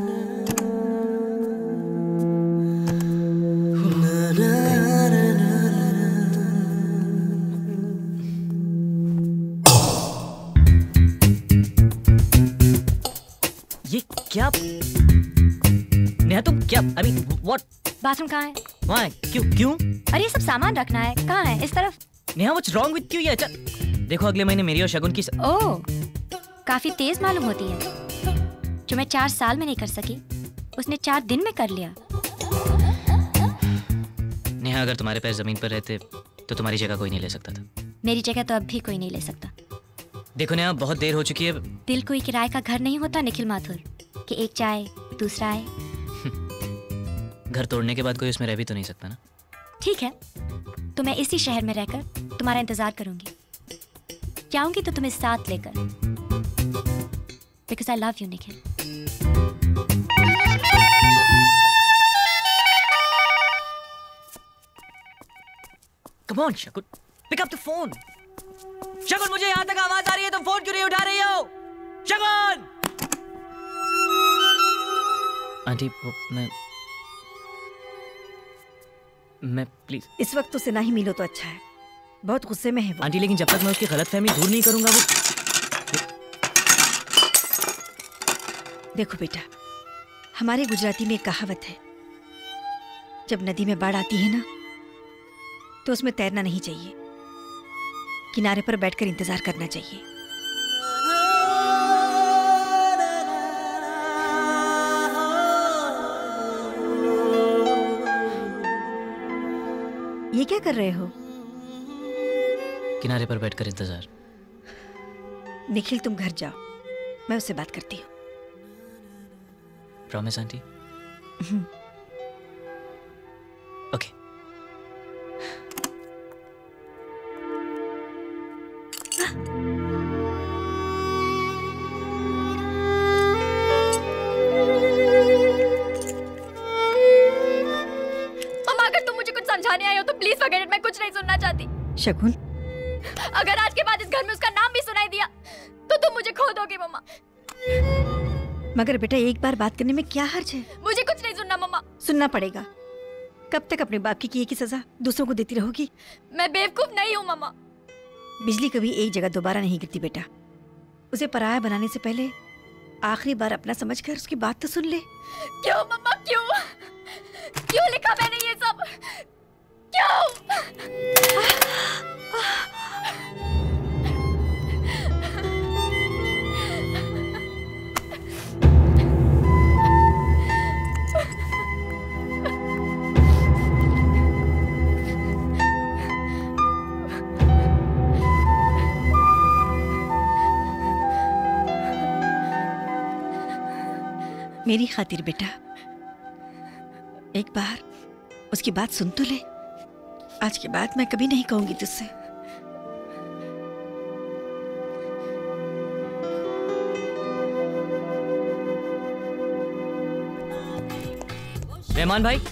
ये क्या? नेहा तुम क्या? I mean what? बाथरूम कहाँ है? वहाँ है। क्यों? अरे ये सब सामान रखना है। कहाँ है? इस तरफ। Neha what's wrong with you? ये अच्छा देखो, अगले महीने मेरी और शगुन की ओह, काफी तेज मालूम होती है। जो मैं 4 साल में नहीं कर सकी, उसने 4 दिन में कर लिया। नेहा अगर तुम्हारे पैर जमीन पर रहते तो तुम्हारी जगह कोई नहीं ले सकता था। मेरी जगह तो अब भी कोई नहीं ले सकता। देखो नेहा, बहुत देर हो चुकी है। दिल कोई किराए का घर नहीं होता निखिल माथुर, कि एक चाय दूसरा आए। घर तोड़ने के बाद कोई उसमें रह भी तो नहीं सकता ना। ठीक है, तो मैं इसी शहर में रहकर तुम्हारा इंतजार करूंगी। जाऊंगी तो तुम्हें साथ लेकर, because I love you Nikhil. Come on Shagun, pick up the phone. Shagun, मुझे यहाँ तक आवाज आ रही है, तुम फोन क्यों नहीं उठा रही हो? शगुन! आंटी मैं प्लीज। इस वक्त उसे ना ही मिलो तो अच्छा है, बहुत गुस्से में है वो। आंटी लेकिन जब तक मैं उसकी गलतफहमी दूर नहीं करूंगा वो। देखो बेटा, हमारे गुजराती में एक कहावत है, जब नदी में बाढ़ आती है ना तो उसमें तैरना नहीं चाहिए, किनारे पर बैठकर इंतजार करना चाहिए। ये क्या कर रहे हो? किनारे पर बैठकर इंतजार। निखिल तुम घर जाओ, मैं उससे बात करती हूँ। Promise aunty? ओके। मम्मा, अगर तुम मुझे कुछ समझाने आई हो तो प्लीज फॉरगेट इट, मैं कुछ नहीं सुनना चाहती। शगुन, अगर आज के बाद इस घर में उसका नाम भी सुनाई दिया तो तुम मुझे खो दोगी मम्मा। मगर बेटा एक बार बात करने में क्या हर्ज है? मुझे कुछ नहीं सुनना मम्मा। सुनना पड़ेगा। कब तक अपने बाप की किए की सजा दूसरों को देती रहोगी? मैं बेवकूफ नहीं हूँ मम्मा। बिजली कभी एक जगह दोबारा नहीं गिरती बेटा। उसे पराया बनाने से पहले आखिरी बार अपना समझकर उसकी बात तो सुन ले। क्यों मम्मा, क्यों लिखा मैंने ये सब? क्यों? मेरी खातिर बेटा एक बार उसकी बात सुन तो ले। आज के बाद मैं कभी नहीं कहूंगी तुझसे। रहमान भाई,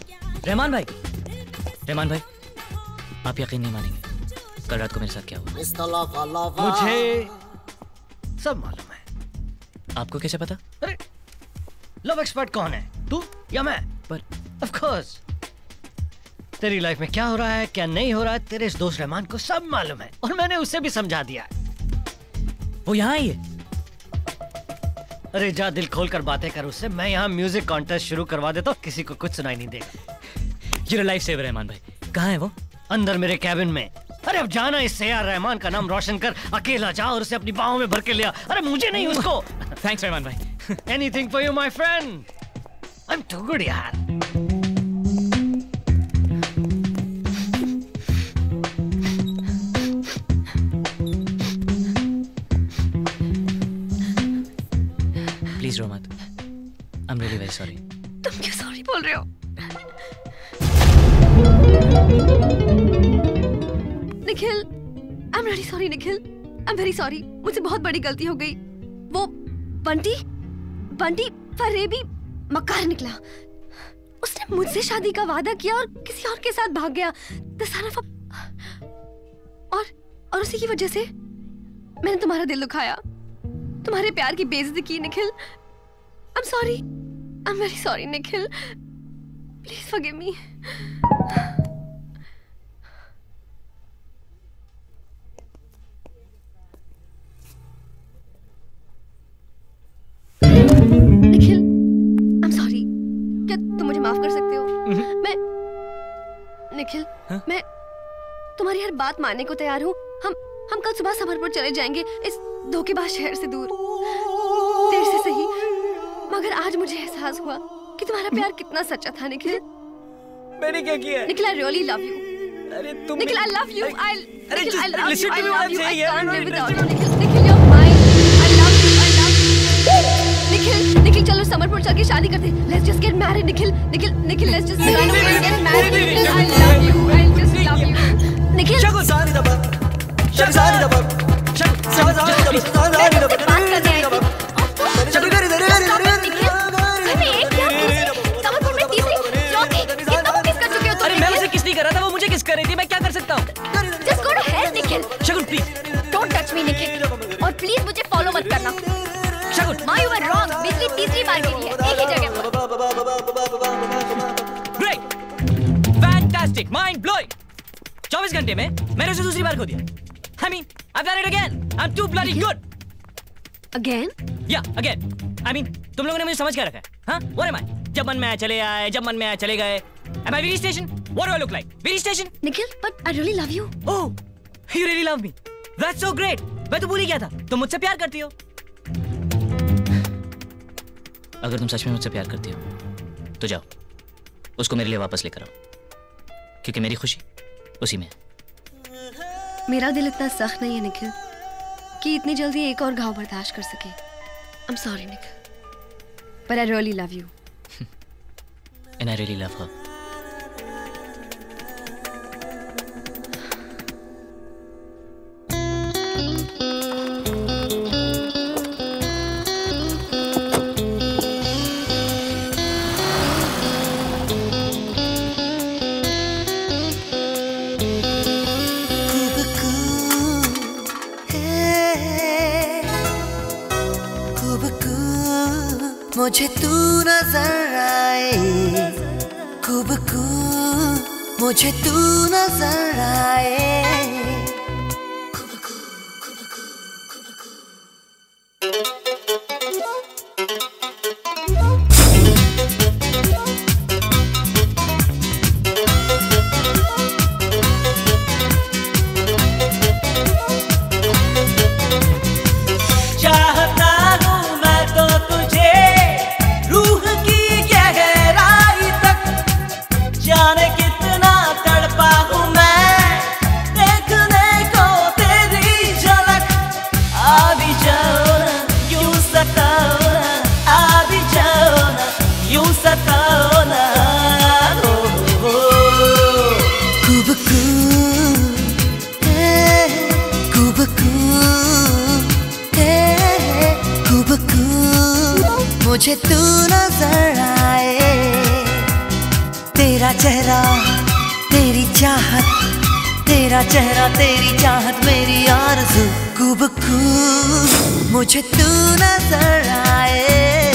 आप यकीन नहीं मानेंगे कल रात को मेरे साथ क्या हुआ। मुझे सब मालूम है। आपको कैसे पता? अरे लव एक्सपर्ट कौन है, तू या मैं? पर ऑफ कोर्स तेरी लाइफ में क्या हो रहा है क्या नहीं हो रहा है तेरे इस दोस्त रहमान को सब मालूम है, और मैंने उसे भी समझा दिया है। वो यहाँ ही है। अरे जा दिल खोल कर बातें कर उससे। मैं यहाँ म्यूजिक कॉन्टेस्ट शुरू करवा देता हूँ, किसी को कुछ सुनाई नहीं देगा। ये लाइफ सेवर रहमान भाई। कहाँ है वो? अंदर मेरे कैबिन में। अरे अब जाना, इससे यार रहमान का नाम रोशन कर, अकेला जा और उसे अपनी बाहों में भर के लिया। अरे मुझे नहीं उसको। थैंक्स रहमान भाई। Anything for you, my friend. I'm too good, यार। Please रो मत। I'm really very sorry. तुम क्यों सॉरी बोल रहे हो? Nikhil, I'm really sorry Nikhil, I'm very sorry। मुझसे बहुत बड़ी गलती हो गई। वो बंटी फरेबी मक्कार निकला। उसने मुझसे शादी का वादा किया और किसी और के साथ भाग गया। The son of a... और उसी की वजह से मैंने तुम्हारा दिल दुखाया, तुम्हारे प्यार की बेइज्जती की Nikhil. I'm sorry, I'm very sorry Nikhil. Please forgive me। Nikhil, I'm sorry। क्या तुम मुझे माफ कर सकते हो? निखिल, मैं तुम्हारी हर बात मानने को तैयार हूँ। हम कल सुबह समरपुर चले जाएंगे, इस धोखेबाज शहर से दूर। देर से सही, मगर आज मुझे एहसास हुआ कि तुम्हारा प्यार कितना सच्चा था निखिल। मैंने क्या किया? Nikhil, I really love you। अरे तुम Nikhil, I love you। Listen to me what I'm saying. I can't live without you। Nikhil, you're mine। I love you। Nikhil, चलो समरपुर चल के शादी करते हैं। Let's just get married Nikhil. let's just run away and get married। Nikhil, I love you। I just love you। Nikhil, अरे मैं उसे किस नहीं कर रहा था, वो मुझे किस कर रही थी। मैं क्या कर सकता हूँ? Just go to hell Nikhil. Shagun please Don't touch me Nikhil, और प्लीज मुझे फॉलो मत करना। शगुन, माँ, you were wrong। बिजली तीसरी बार गिरी है, एक ही जगह। Great, fantastic, mind blowing। 24 घंटे में मैंने उसे दूसरी बार खो दिया। I mean, I've done it again। I'm too bloody good। Again? Yeah, again। I mean, तुम लोगों ने मुझे समझ क्या रखा है? हाँ? What am I? जब मन में आया चले आए, जब मन में आया चले गए। Am I Viri Station? What do I look like? Viri Station? Nikhil, but I really love you। Oh, you really love me। That's so great। मैं तो भूल ही गया था, तुम मुझसे प्यार करती हो। अगर तुम सच में मुझसे प्यार करती हो, तो जाओ, उसको मेरे लिए वापस लेकर आओ, क्योंकि मेरी खुशी उसी में है। मेरा दिल इतना सख्त नहीं है निखिल कि इतनी जल्दी एक और घाव बर्दाश्त कर सके। I'm sorry Nikhil, but I really love you। And I really love her। मुझे तू नजर आए, खूब खूब मुझे तू नजर आए। मुझे तू नजर आए, तेरा चेहरा तेरी चाहत, तेरा चेहरा तेरी चाहत मेरी आरज़ू, खूब खूब मुझे तू नजर आए।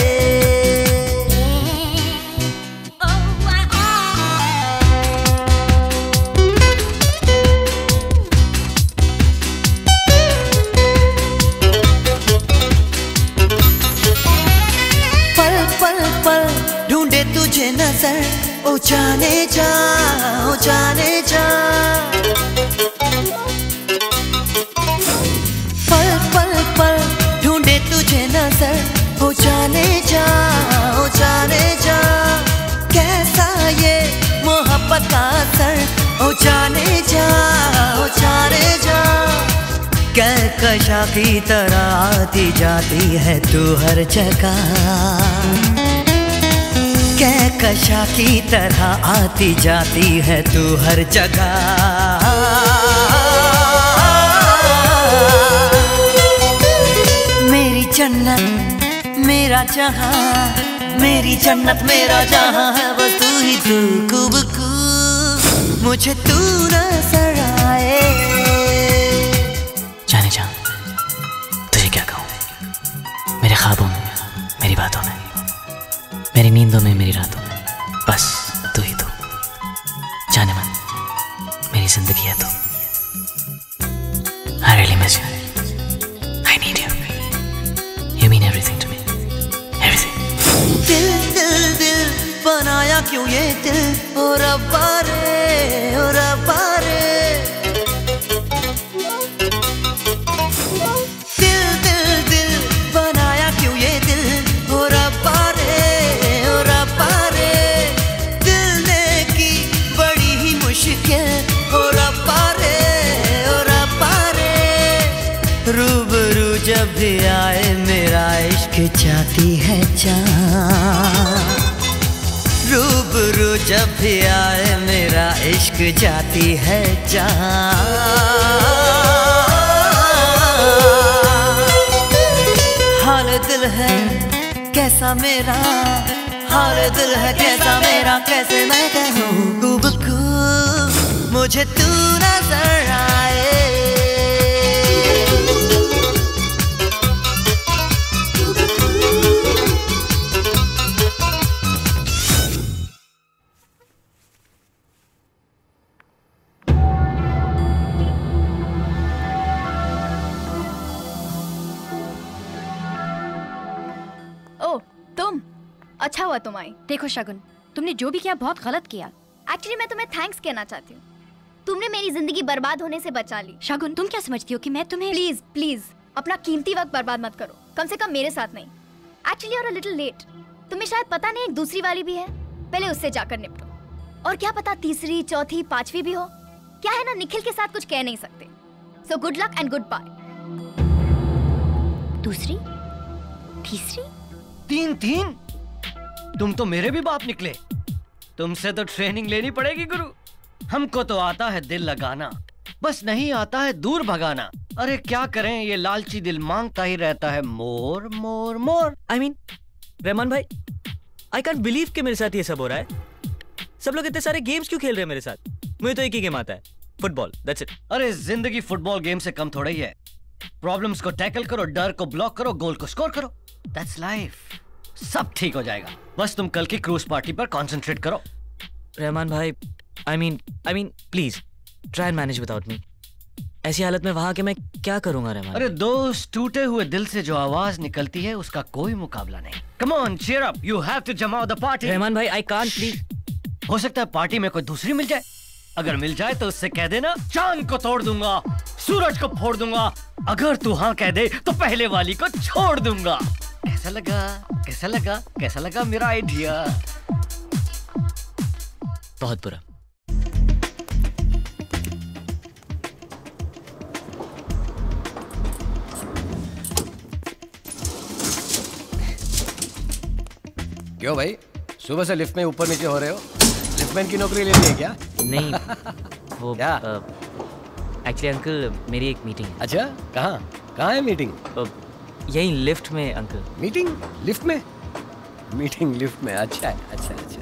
ढूंढे तुझे नजर, ओ जाने जा, ओ जाने जा। पल पल पल ढूंढे तुझे नजर, ओ जाने जा, ओ जाने जा। कैसा ये मोहब्बत का असर, ओ जाने जा, ओ जाने जा। कहकशा की तरह आती जाती है तू हर जगह, कहकशा की तरह आती जाती है तू हर जगह। जन्नत मेरा जहां, मेरी जन्नत मेरा जहां है बस तू ही तू, कुबकू मुझे तू नजर आए। जाने जा, तुझे क्या कहूँ, मेरे ख्वाबों में, मेरी बातों में, मेरी नींदों में, मेरी रातों में, बस तू ही तू। जाने मन, मेरी जिंदगी है तू। I really miss you. I need you. You mean everything to me. Everything. दिल दिल दिल बनाया क्यों ये दिल, ओ रब्बा रे, ओ रब्बा रे। दिल दिल दिल बनाया क्यों ये दिल, ओ रब्बा रे, ओ रब्बा रे। दिल ने की बड़ी ही मुश्किल, ओ रब्बा रे, ओ रब्बा रे। रूबरू जब भी आए मेरा इश्क जाती है जान, रूबरू जब भी आए मेरा इश्क जाती है जान। हाल दिल है कैसा मेरा, हाल दिल है कैसा मेरा, कैसे मैं कहूँ कुबकू मुझे तू नजर आए। तुम अच्छा हुआ तुम आई। देखो शगुन, तुमने जो भी किया बहुत गलत किया। एक्चुअली मैं तुम्हें थैंक्स कहना चाहती हूँ, तुमने मेरी जिंदगी बर्बाद होने से बचा ली। शगुन, तुम क्या समझती हो कि मैं तुम्हें? प्लीज प्लीज अपना कीमती वक्त बर्बाद मत करो, कम से कम मेरे साथ नहीं। Actually you're a little late, तुम्हें शायद पता नहीं एक दूसरी वाली भी है, पहले उससे जाकर निपटो। और क्या पता तीसरी, चौथी, पांचवी भी हो। क्या है ना, निखिल के साथ कुछ कह नहीं सकते। So good luck and goodbye. दूसरी, तीसरी, तीन तीन, तुम तो मेरे भी बाप निकले। तुमसे तो ट्रेनिंग लेनी पड़ेगी गुरु। हमको तो आता है दिल लगाना, बस नहीं आता है दूर भगाना। अरे क्या करें, ये लालची दिल मांगता ही रहता है मोर मोर मोर। I mean, रहमान भाई, I can't believe कि मेरे साथ ये सब हो रहा है। सब लोग इतने सारे गेम्स क्यों खेल रहे हैं मेरे साथ? मुझे तो एक ही गेम आता है, फुटबॉल, that's it। अरे जिंदगी फुटबॉल गेम से कम थोड़ा ही है। प्रॉब्लम्स को टैकल करो, डर को ब्लॉक करो, गोल को स्कोर करो, दैट्स लाइफ। सब ठीक हो जाएगा, बस तुम कल की क्रूज पार्टी पर कंसंट्रेट करो। रहमान भाई, I mean, please, try and manage without me। ऐसी हालत में वहां के मैं क्या करूंगा रहमान? अरे दोस्त, टूटे हुए दिल से जो आवाज निकलती है उसका कोई मुकाबला नहीं। Come on, cheer up, you have to jam out the party। Rahman भाई, I can't, please। हो सकता है पार्टी में कोई दूसरी मिल जाए। अगर मिल जाए तो उससे कह देना चांद को तोड़ दूंगा, सूरज को फोड़ दूंगा। अगर तू हाँ कह दे तो पहले वाली को छोड़ दूंगा। कैसा लगा, कैसा लगा, कैसा लगा मेरा आइडिया? बहुत बुरा। क्यों भाई, सुबह से लिफ्ट में ऊपर नीचे हो रहे हो? लिफ्टमैन की नौकरी लेनी है क्या? नहीं, वो क्या? एक्चुअली अंकल, मेरी एक मीटिंग है। अच्छा, कहाँ है मीटिंग? यही लिफ्ट में अंकल। मीटिंग लिफ्ट में? मीटिंग लिफ्ट में, अच्छा है, अच्छा अच्छा।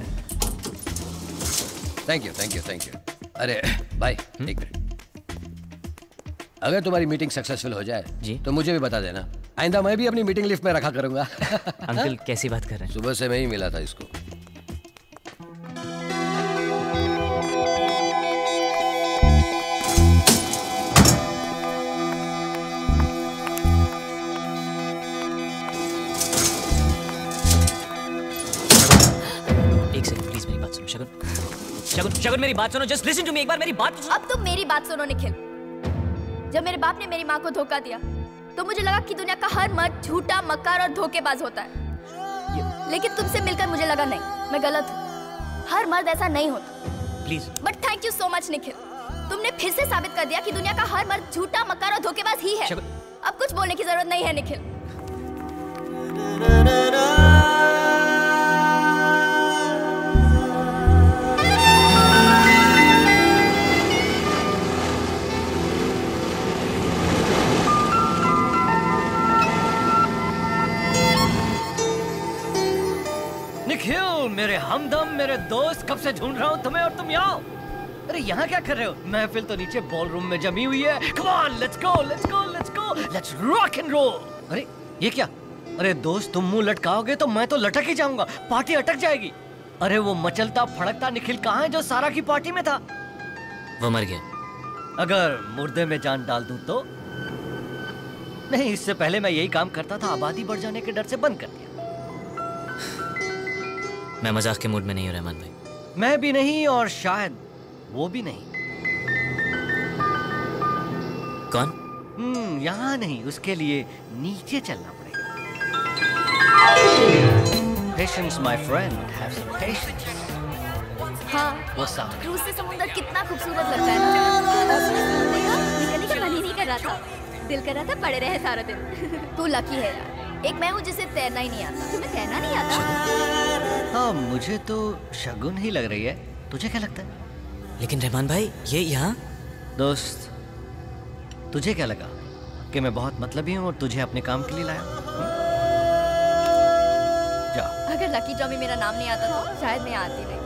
Thank you. अरे भाई, एक मिनट। अगर तुम्हारी मीटिंग सक्सेसफुल हो जाए जी, तो मुझे भी बता देना। आइंदा मैं भी अपनी मीटिंग लिफ्ट में रखा करूंगा। अंकल कैसी बात कर रहे हैं? सुबह से मैं ही मिला था इसको। एक सेकंड प्लीज, मेरी बात सुनो शगुन, मेरी बात सुनो, जस्ट लिसन टू मी, एक बार मेरी बात सुनो। अब तुम मेरी बात सुनो निखिल। जब मेरे बाप ने मेरी माँ को धोखा दिया तो मुझे लगा कि दुनिया का हर मर्द झूठा, मक्कार और धोखेबाज होता है। लेकिन तुमसे मिलकर मुझे लगा नहीं, मैं गलत हूँ। हर मर्द ऐसा नहीं होता। Please. But thank you so much Nikhil, तुमने फिर से साबित कर दिया कि दुनिया का हर मर्द झूठा, मक्कार और धोखेबाज ही है। अब कुछ बोलने की जरूरत नहीं है निखिल। मेरे हमदम, मेरे दोस्त, कब से ढूंढ रहा हूँ तुम्हें और तुम यहाँ। अरे यहाँ क्या कर रहे हो? महफिल तो नीचे बॉल रूम में जमी हुई है। Come on, let's go, let's go, let's go, let's rock and roll। अरे ये क्या? अरे दोस्त, तुम मुंह लटकाओगे तो मैं तो लटक ही जाऊंगा, पार्टी अटक जाएगी। अरे वो मचलता फड़कता निखिल कहाँ है जो सारा की पार्टी में था? वो मर गया। अगर मुर्दे में जान डाल दूं तो? नहीं, इससे पहले मैं यही काम करता था, आबादी बढ़ जाने के डर से बंद कर दिया। मैं मजाक के मूड में नहीं हूँ रहमान भाई। मैं भी नहीं और शायद वो भी नहीं। कौन? यहाँ नहीं, उसके लिए नीचे चलना पड़ेगा। Patience, my friend, have some patience. हाँ, What's up? क्रूज से समुंदर कितना खूबसूरत लगता है ना। निकलने का मन ही नहीं कर रहा था, दिल कर रहा था पड़े रहे सारा दिन। तू लकी है यार, एक मैं हूँ जिसे तैरना ही नहीं आता। तुम्हें तैरना नहीं आता? हाँ, मुझे तो शगुन ही लग रही है। तुझे क्या लगता है? लेकिन रहमान भाई, ये यहाँ? दोस्त, तुझे क्या लगा कि मैं बहुत मतलबी हूँ और तुझे अपने काम के लिए लाया? जा। अगर लकी ड्रॉ में मेरा नाम नहीं आता तो शायद मैं आती नहीं।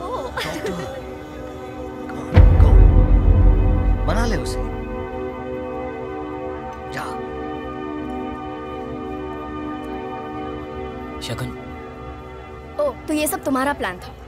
मना ले उसे। जा। शगुन। ओ, तो ये सब तुम्हारा प्लान था?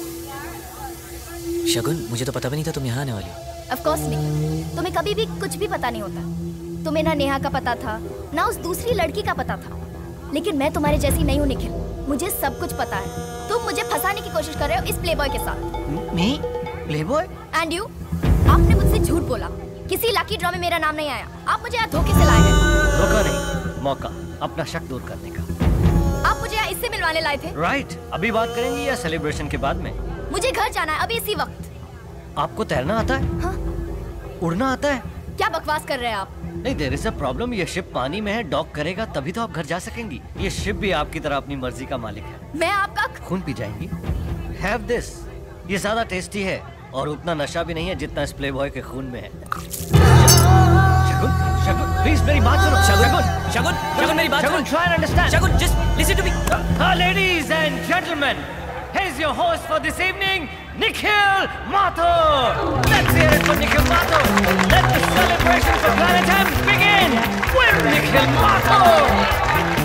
शगुन, मुझे तो पता भी नहीं था तुम यहाँ आने वाली हो। ऑफ कोर्स नहीं, तुम्हें कभी भी कुछ भी पता नहीं होता। तुम्हें ना नेहा का पता था, ना उस दूसरी लड़की का पता था। लेकिन मैं तुम्हारे जैसी नहीं हूँ निखिल, मुझे सब कुछ पता है। तुम मुझे फंसाने की कोशिश कर रहे हो इस प्लेबॉय के साथ। मी? प्लेबॉय? And you? आपने मुझसे झूठ बोला, किसी लकी ड्रॉ में मेरा नाम नहीं आया। आप मुझे यहाँ धोखे से लाए हैं। धोखा नहीं, मौका, अपना शक दूर करने का। आप मुझे यहाँ इससे मिलवाने लाए थे? राइट, अभी बात करेंगे या सेलिब्रेशन के बाद में? मुझे घर जाना है अभी इसी वक्त। आपको तैरना आता है? हाँ। उड़ना आता है? क्या बकवास कर रहे हैं आप? नहीं, देयर इज अ प्रॉब्लम। ये शिप पानी में है, डॉक करेगा तभी तो आप घर जा सकेंगी। ये शिप भी आपकी तरह अपनी मर्जी का मालिक है। मैं आपका खून पी जाएंगी। हैव दिस, ये ज्यादा टेस्टी है और उतना नशा भी नहीं है जितना इस प्लेबॉय के खून में है। शगुन, शगुन, प्लीज मेरी बात सुनो। शगुन, शगुन, शगुन मेरी बात सुनो। शगुन, try and understand. Shagun, just listen to me. Ladies and gentlemen, here's your host for this evening, Nikhil Mathur. Let's hear it for Nikhil Mathur. Let the celebration for Planet M begin with Nikhil Mathur.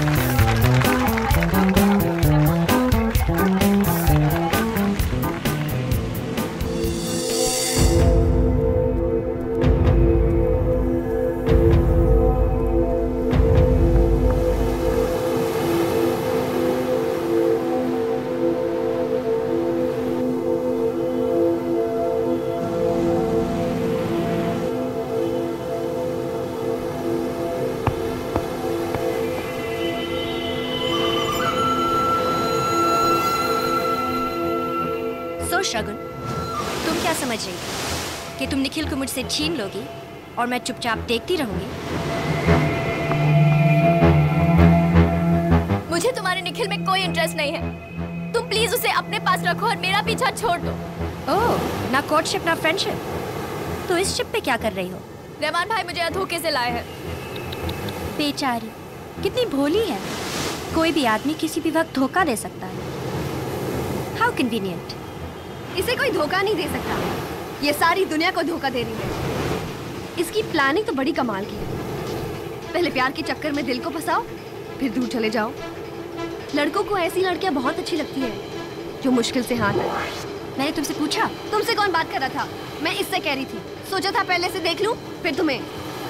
शगुन, तुम क्या समझ रही हो कि तुम निखिल को मुझसे छीन लोगी और मैं चुपचाप देखती रहूंगी? मुझे तुम्हारे निखिल में कोई इंटरेस्ट नहीं है। तुम प्लीज उसे अपने पास रखो और मेरा पीछा छोड़ दो। ओह, ना कोर्टशिप ना फ्रेंडशिप। तो इस शिप पे क्या कर रही हो? रहमान भाई मुझे यहाँ धोखे से लाए हैं। बेचारी, कितनी भोली है। कोई भी आदमी किसी भी वक्त धोखा दे सकता है। How convenient. इसे कोई धोखा नहीं दे सकता। ये सारी दुनिया को धोखा दे रही है। इसकी प्लानिंग तो बड़ी कमाल की है। पहले प्यार के चक्कर में दिल को फंसाओ, फिर दूर चले जाओ। लड़कों को ऐसी लड़कियां बहुत अच्छी लगती है जो मुश्किल से हाथ आए। मैंने तुमसे पूछा? तुमसे कौन बात कर रहा था? मैं इससे कह रही थी। सोचा था पहले से देख लूं, फिर तुम्हें।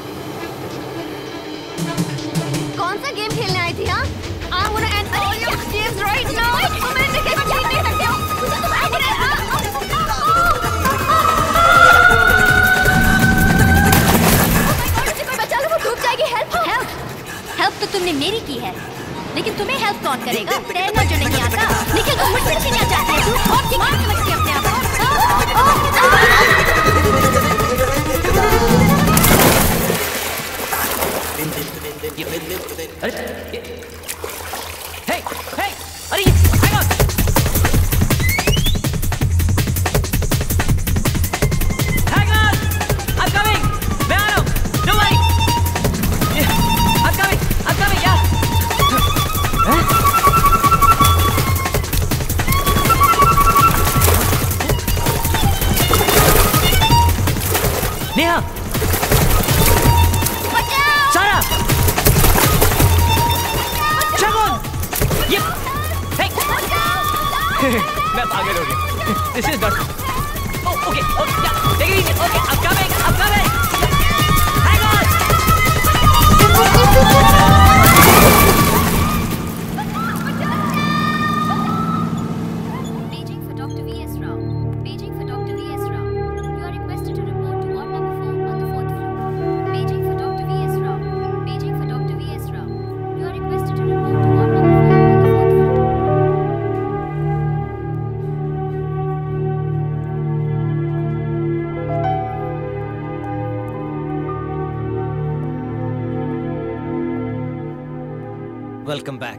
कौन सा गेम खेलने आई थी? हाँ, I wanna end all your games right now. तुम मेरे निखिल को छीन नहीं सकते हो। मुझे तुम्हारे कोई बचा लो, वो डूब जाएगी। हेल्प तो तुमने मेरी की है, लेकिन तुम्हें हेल्प कौन करेगा? तैरना जो नहीं आता। निखिल को मुझसे छीनना चाहती है तू? और दिमाग समझती अपने आप। अरे हे हे अरे hang on hang on I'm coming मैं आ रहा हूँ don't worry I'm coming यार पागल हो गए। This is not. Okay, take it easy. Okay, I'm coming. Hang on. Paging for Dr. V.S. Rao. Paging for Dr. V.S. Rao. You are requested to report to ward number 4 on the 4th floor. Paging for Dr. V.S. Rao. Paging for Dr. V.S. Rao. You are requested to report to ward number 4 on the 4th floor. Welcome back.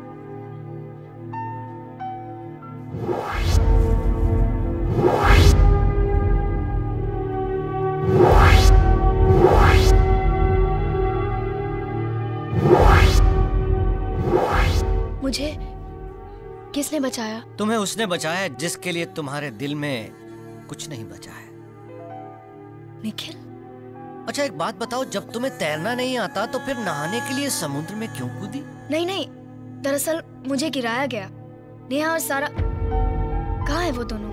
मुझे किसने बचाया? तुम्हें उसने बचाया जिसके लिए तुम्हारे दिल में कुछ नहीं बचा है। निखिल? अच्छा एक बात बताओ, जब तुम्हें तैरना नहीं आता तो फिर नहाने के लिए समुद्र में क्यों कूदी? नहीं, दरअसल मुझे गिराया गया। नेहा और सारा कहाँ है वो दोनों?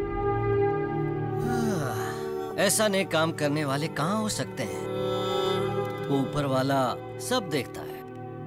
ऐसा नेक काम करने वाले कहाँ हो सकते हैं? वो ऊपर वाला सब देखता है।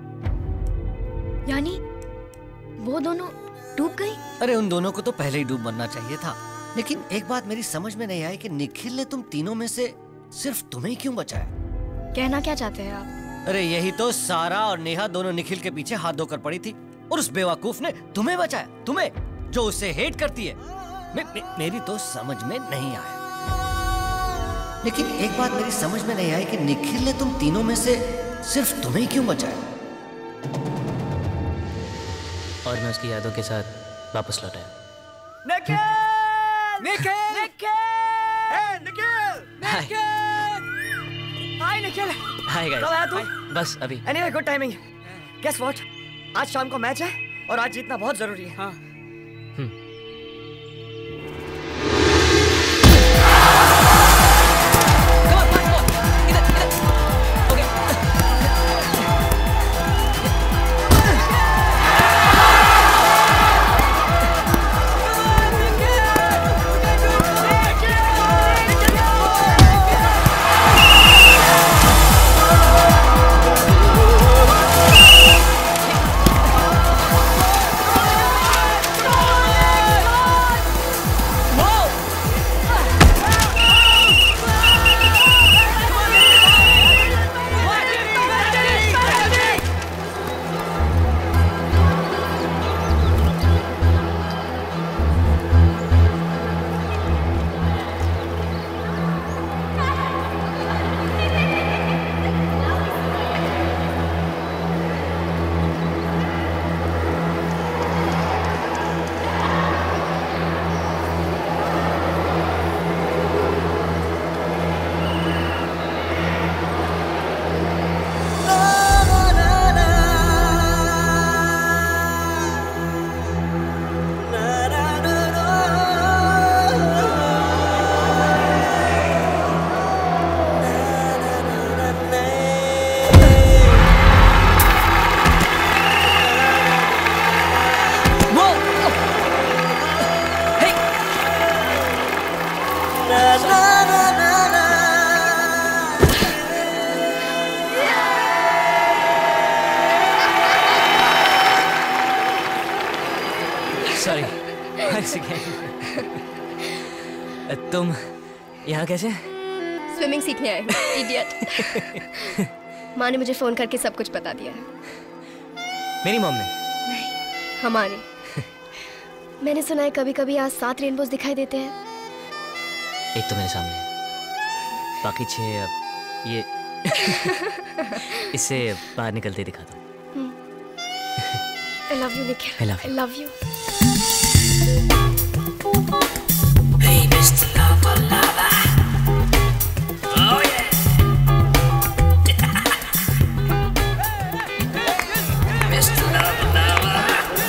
यानी वो दोनों डूब गई? अरे उन दोनों को तो पहले ही डूब मरना चाहिए था। लेकिन एक बात मेरी समझ में नहीं आई कि निखिल ने तुम तीनों में से सिर्फ तुम्हें क्यों बचाया? कहना क्या चाहते हैं आप? अरे यही तो, सारा और नेहा दोनों निखिल के पीछे हाथ धोकर पड़ी थी और उस बेवकूफ ने तुम्हें बचाया, तुम्हें जो उसे हेट करती है। मेरी तो समझ में नहीं आया। लेकिन एक बात मेरी समझ में नहीं आई कि निखिल ने तुम तीनों में से सिर्फ तुम्हें क्यों बचाया? और मैं उसकी यादों के साथ वापस लौट आया। हाय निखिल। Hi guys. कब आया तू? बस अभी। Anyway good timing. Guess what, आज शाम को मैच है और आज जीतना बहुत जरूरी है। हाँ। सॉरी, तुम यहाँ कैसे? स्विमिंग सीखने आए हूँ, इडियट। माँ ने मुझे फोन करके सब कुछ बता दिया है। मेरी मॉम ने? नहीं, हमारी। मैंने सुना है कभी कभी आज 7 रेनबोज दिखाई देते हैं। एक तो मेरे सामने है, बाकी 6 ये इससे बाहर निकलते दिखा दो। I love you, Nikhil. I love you. Hey, Mr. Lover, lover. Oh yeah. Mr. Lover, lover.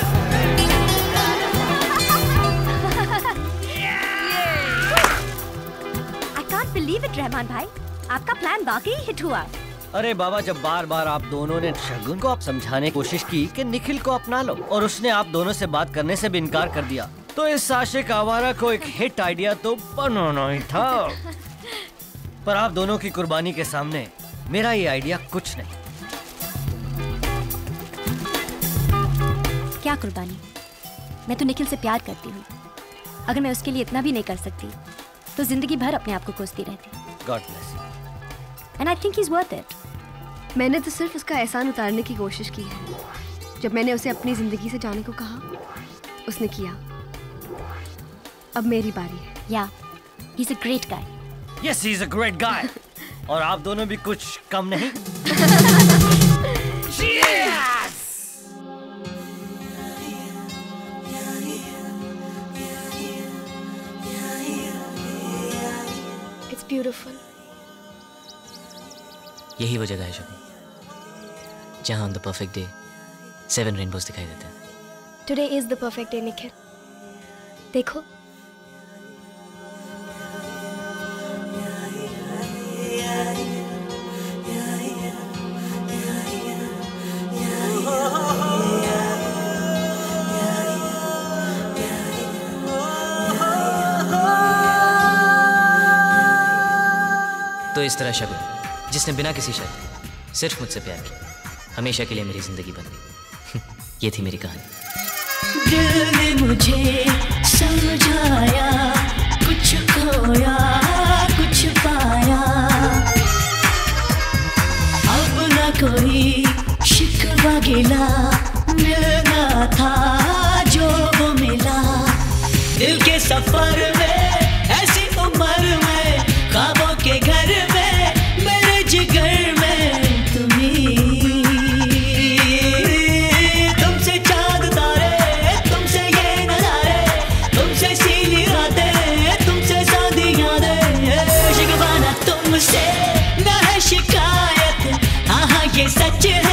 I can't believe it, Rahman भाई। आपका प्लान वाकई हिट हुआ। अरे बाबा, जब बार बार आप दोनों ने शगुन को आप समझाने की कोशिश की कि निखिल को अपना लो और उसने आप दोनों से बात करने से भी इनकार कर दिया, तो इस आशिक आवारा को एक हिट आइडिया तो बनाना ही था, पर आप दोनों की कुर्बानी के सामने मेरा ये आइडिया कुछ नहीं। क्या कुर्बानी? मैं तो निखिल से प्यार करती हूँ। अगर मैं उसके लिए इतना भी नहीं कर सकती तो जिंदगी भर अपने आप को कोसती रहती। God bless you. And I think he's worth it. मैंने तो सिर्फ उसका एहसान उतारने की कोशिश की है। जब मैंने उसे अपनी जिंदगी से जाने को कहा, उसने किया। अब मेरी बारी है। Yeah, he's a great guy. Yes, he's a great guy. और आप दोनों भी कुछ कम नहीं। It's beautiful. यही वो जगह है शबनम, जहाँ on the perfect day 7 rainbows दिखाई देते हैं। Today is the perfect day, Nikhil. देखो। तो इस तरह शबनम, जिसने बिना किसी शर्त सिर्फ मुझसे प्यार किया, हमेशा के लिए मेरी जिंदगी बन गई। ये थी मेरी कहानी। दिल ने मुझे समझाया, कुछ खोया कुछ पाया, अब न कोई शिकवा गिला, मिलना था जो वो मिला। दिल के सफर में ऐसी उम्र में, ख्वाबों के घर में, मेरे जिगर में तुम्ही। तुमसे चांद तारे, तुमसे ये नजारे, तुमसे सीली रातें, तुमसे सादी यादें। शिकवा ना तुमसे, ना है शिकायत, हाँ हाँ ये सच है।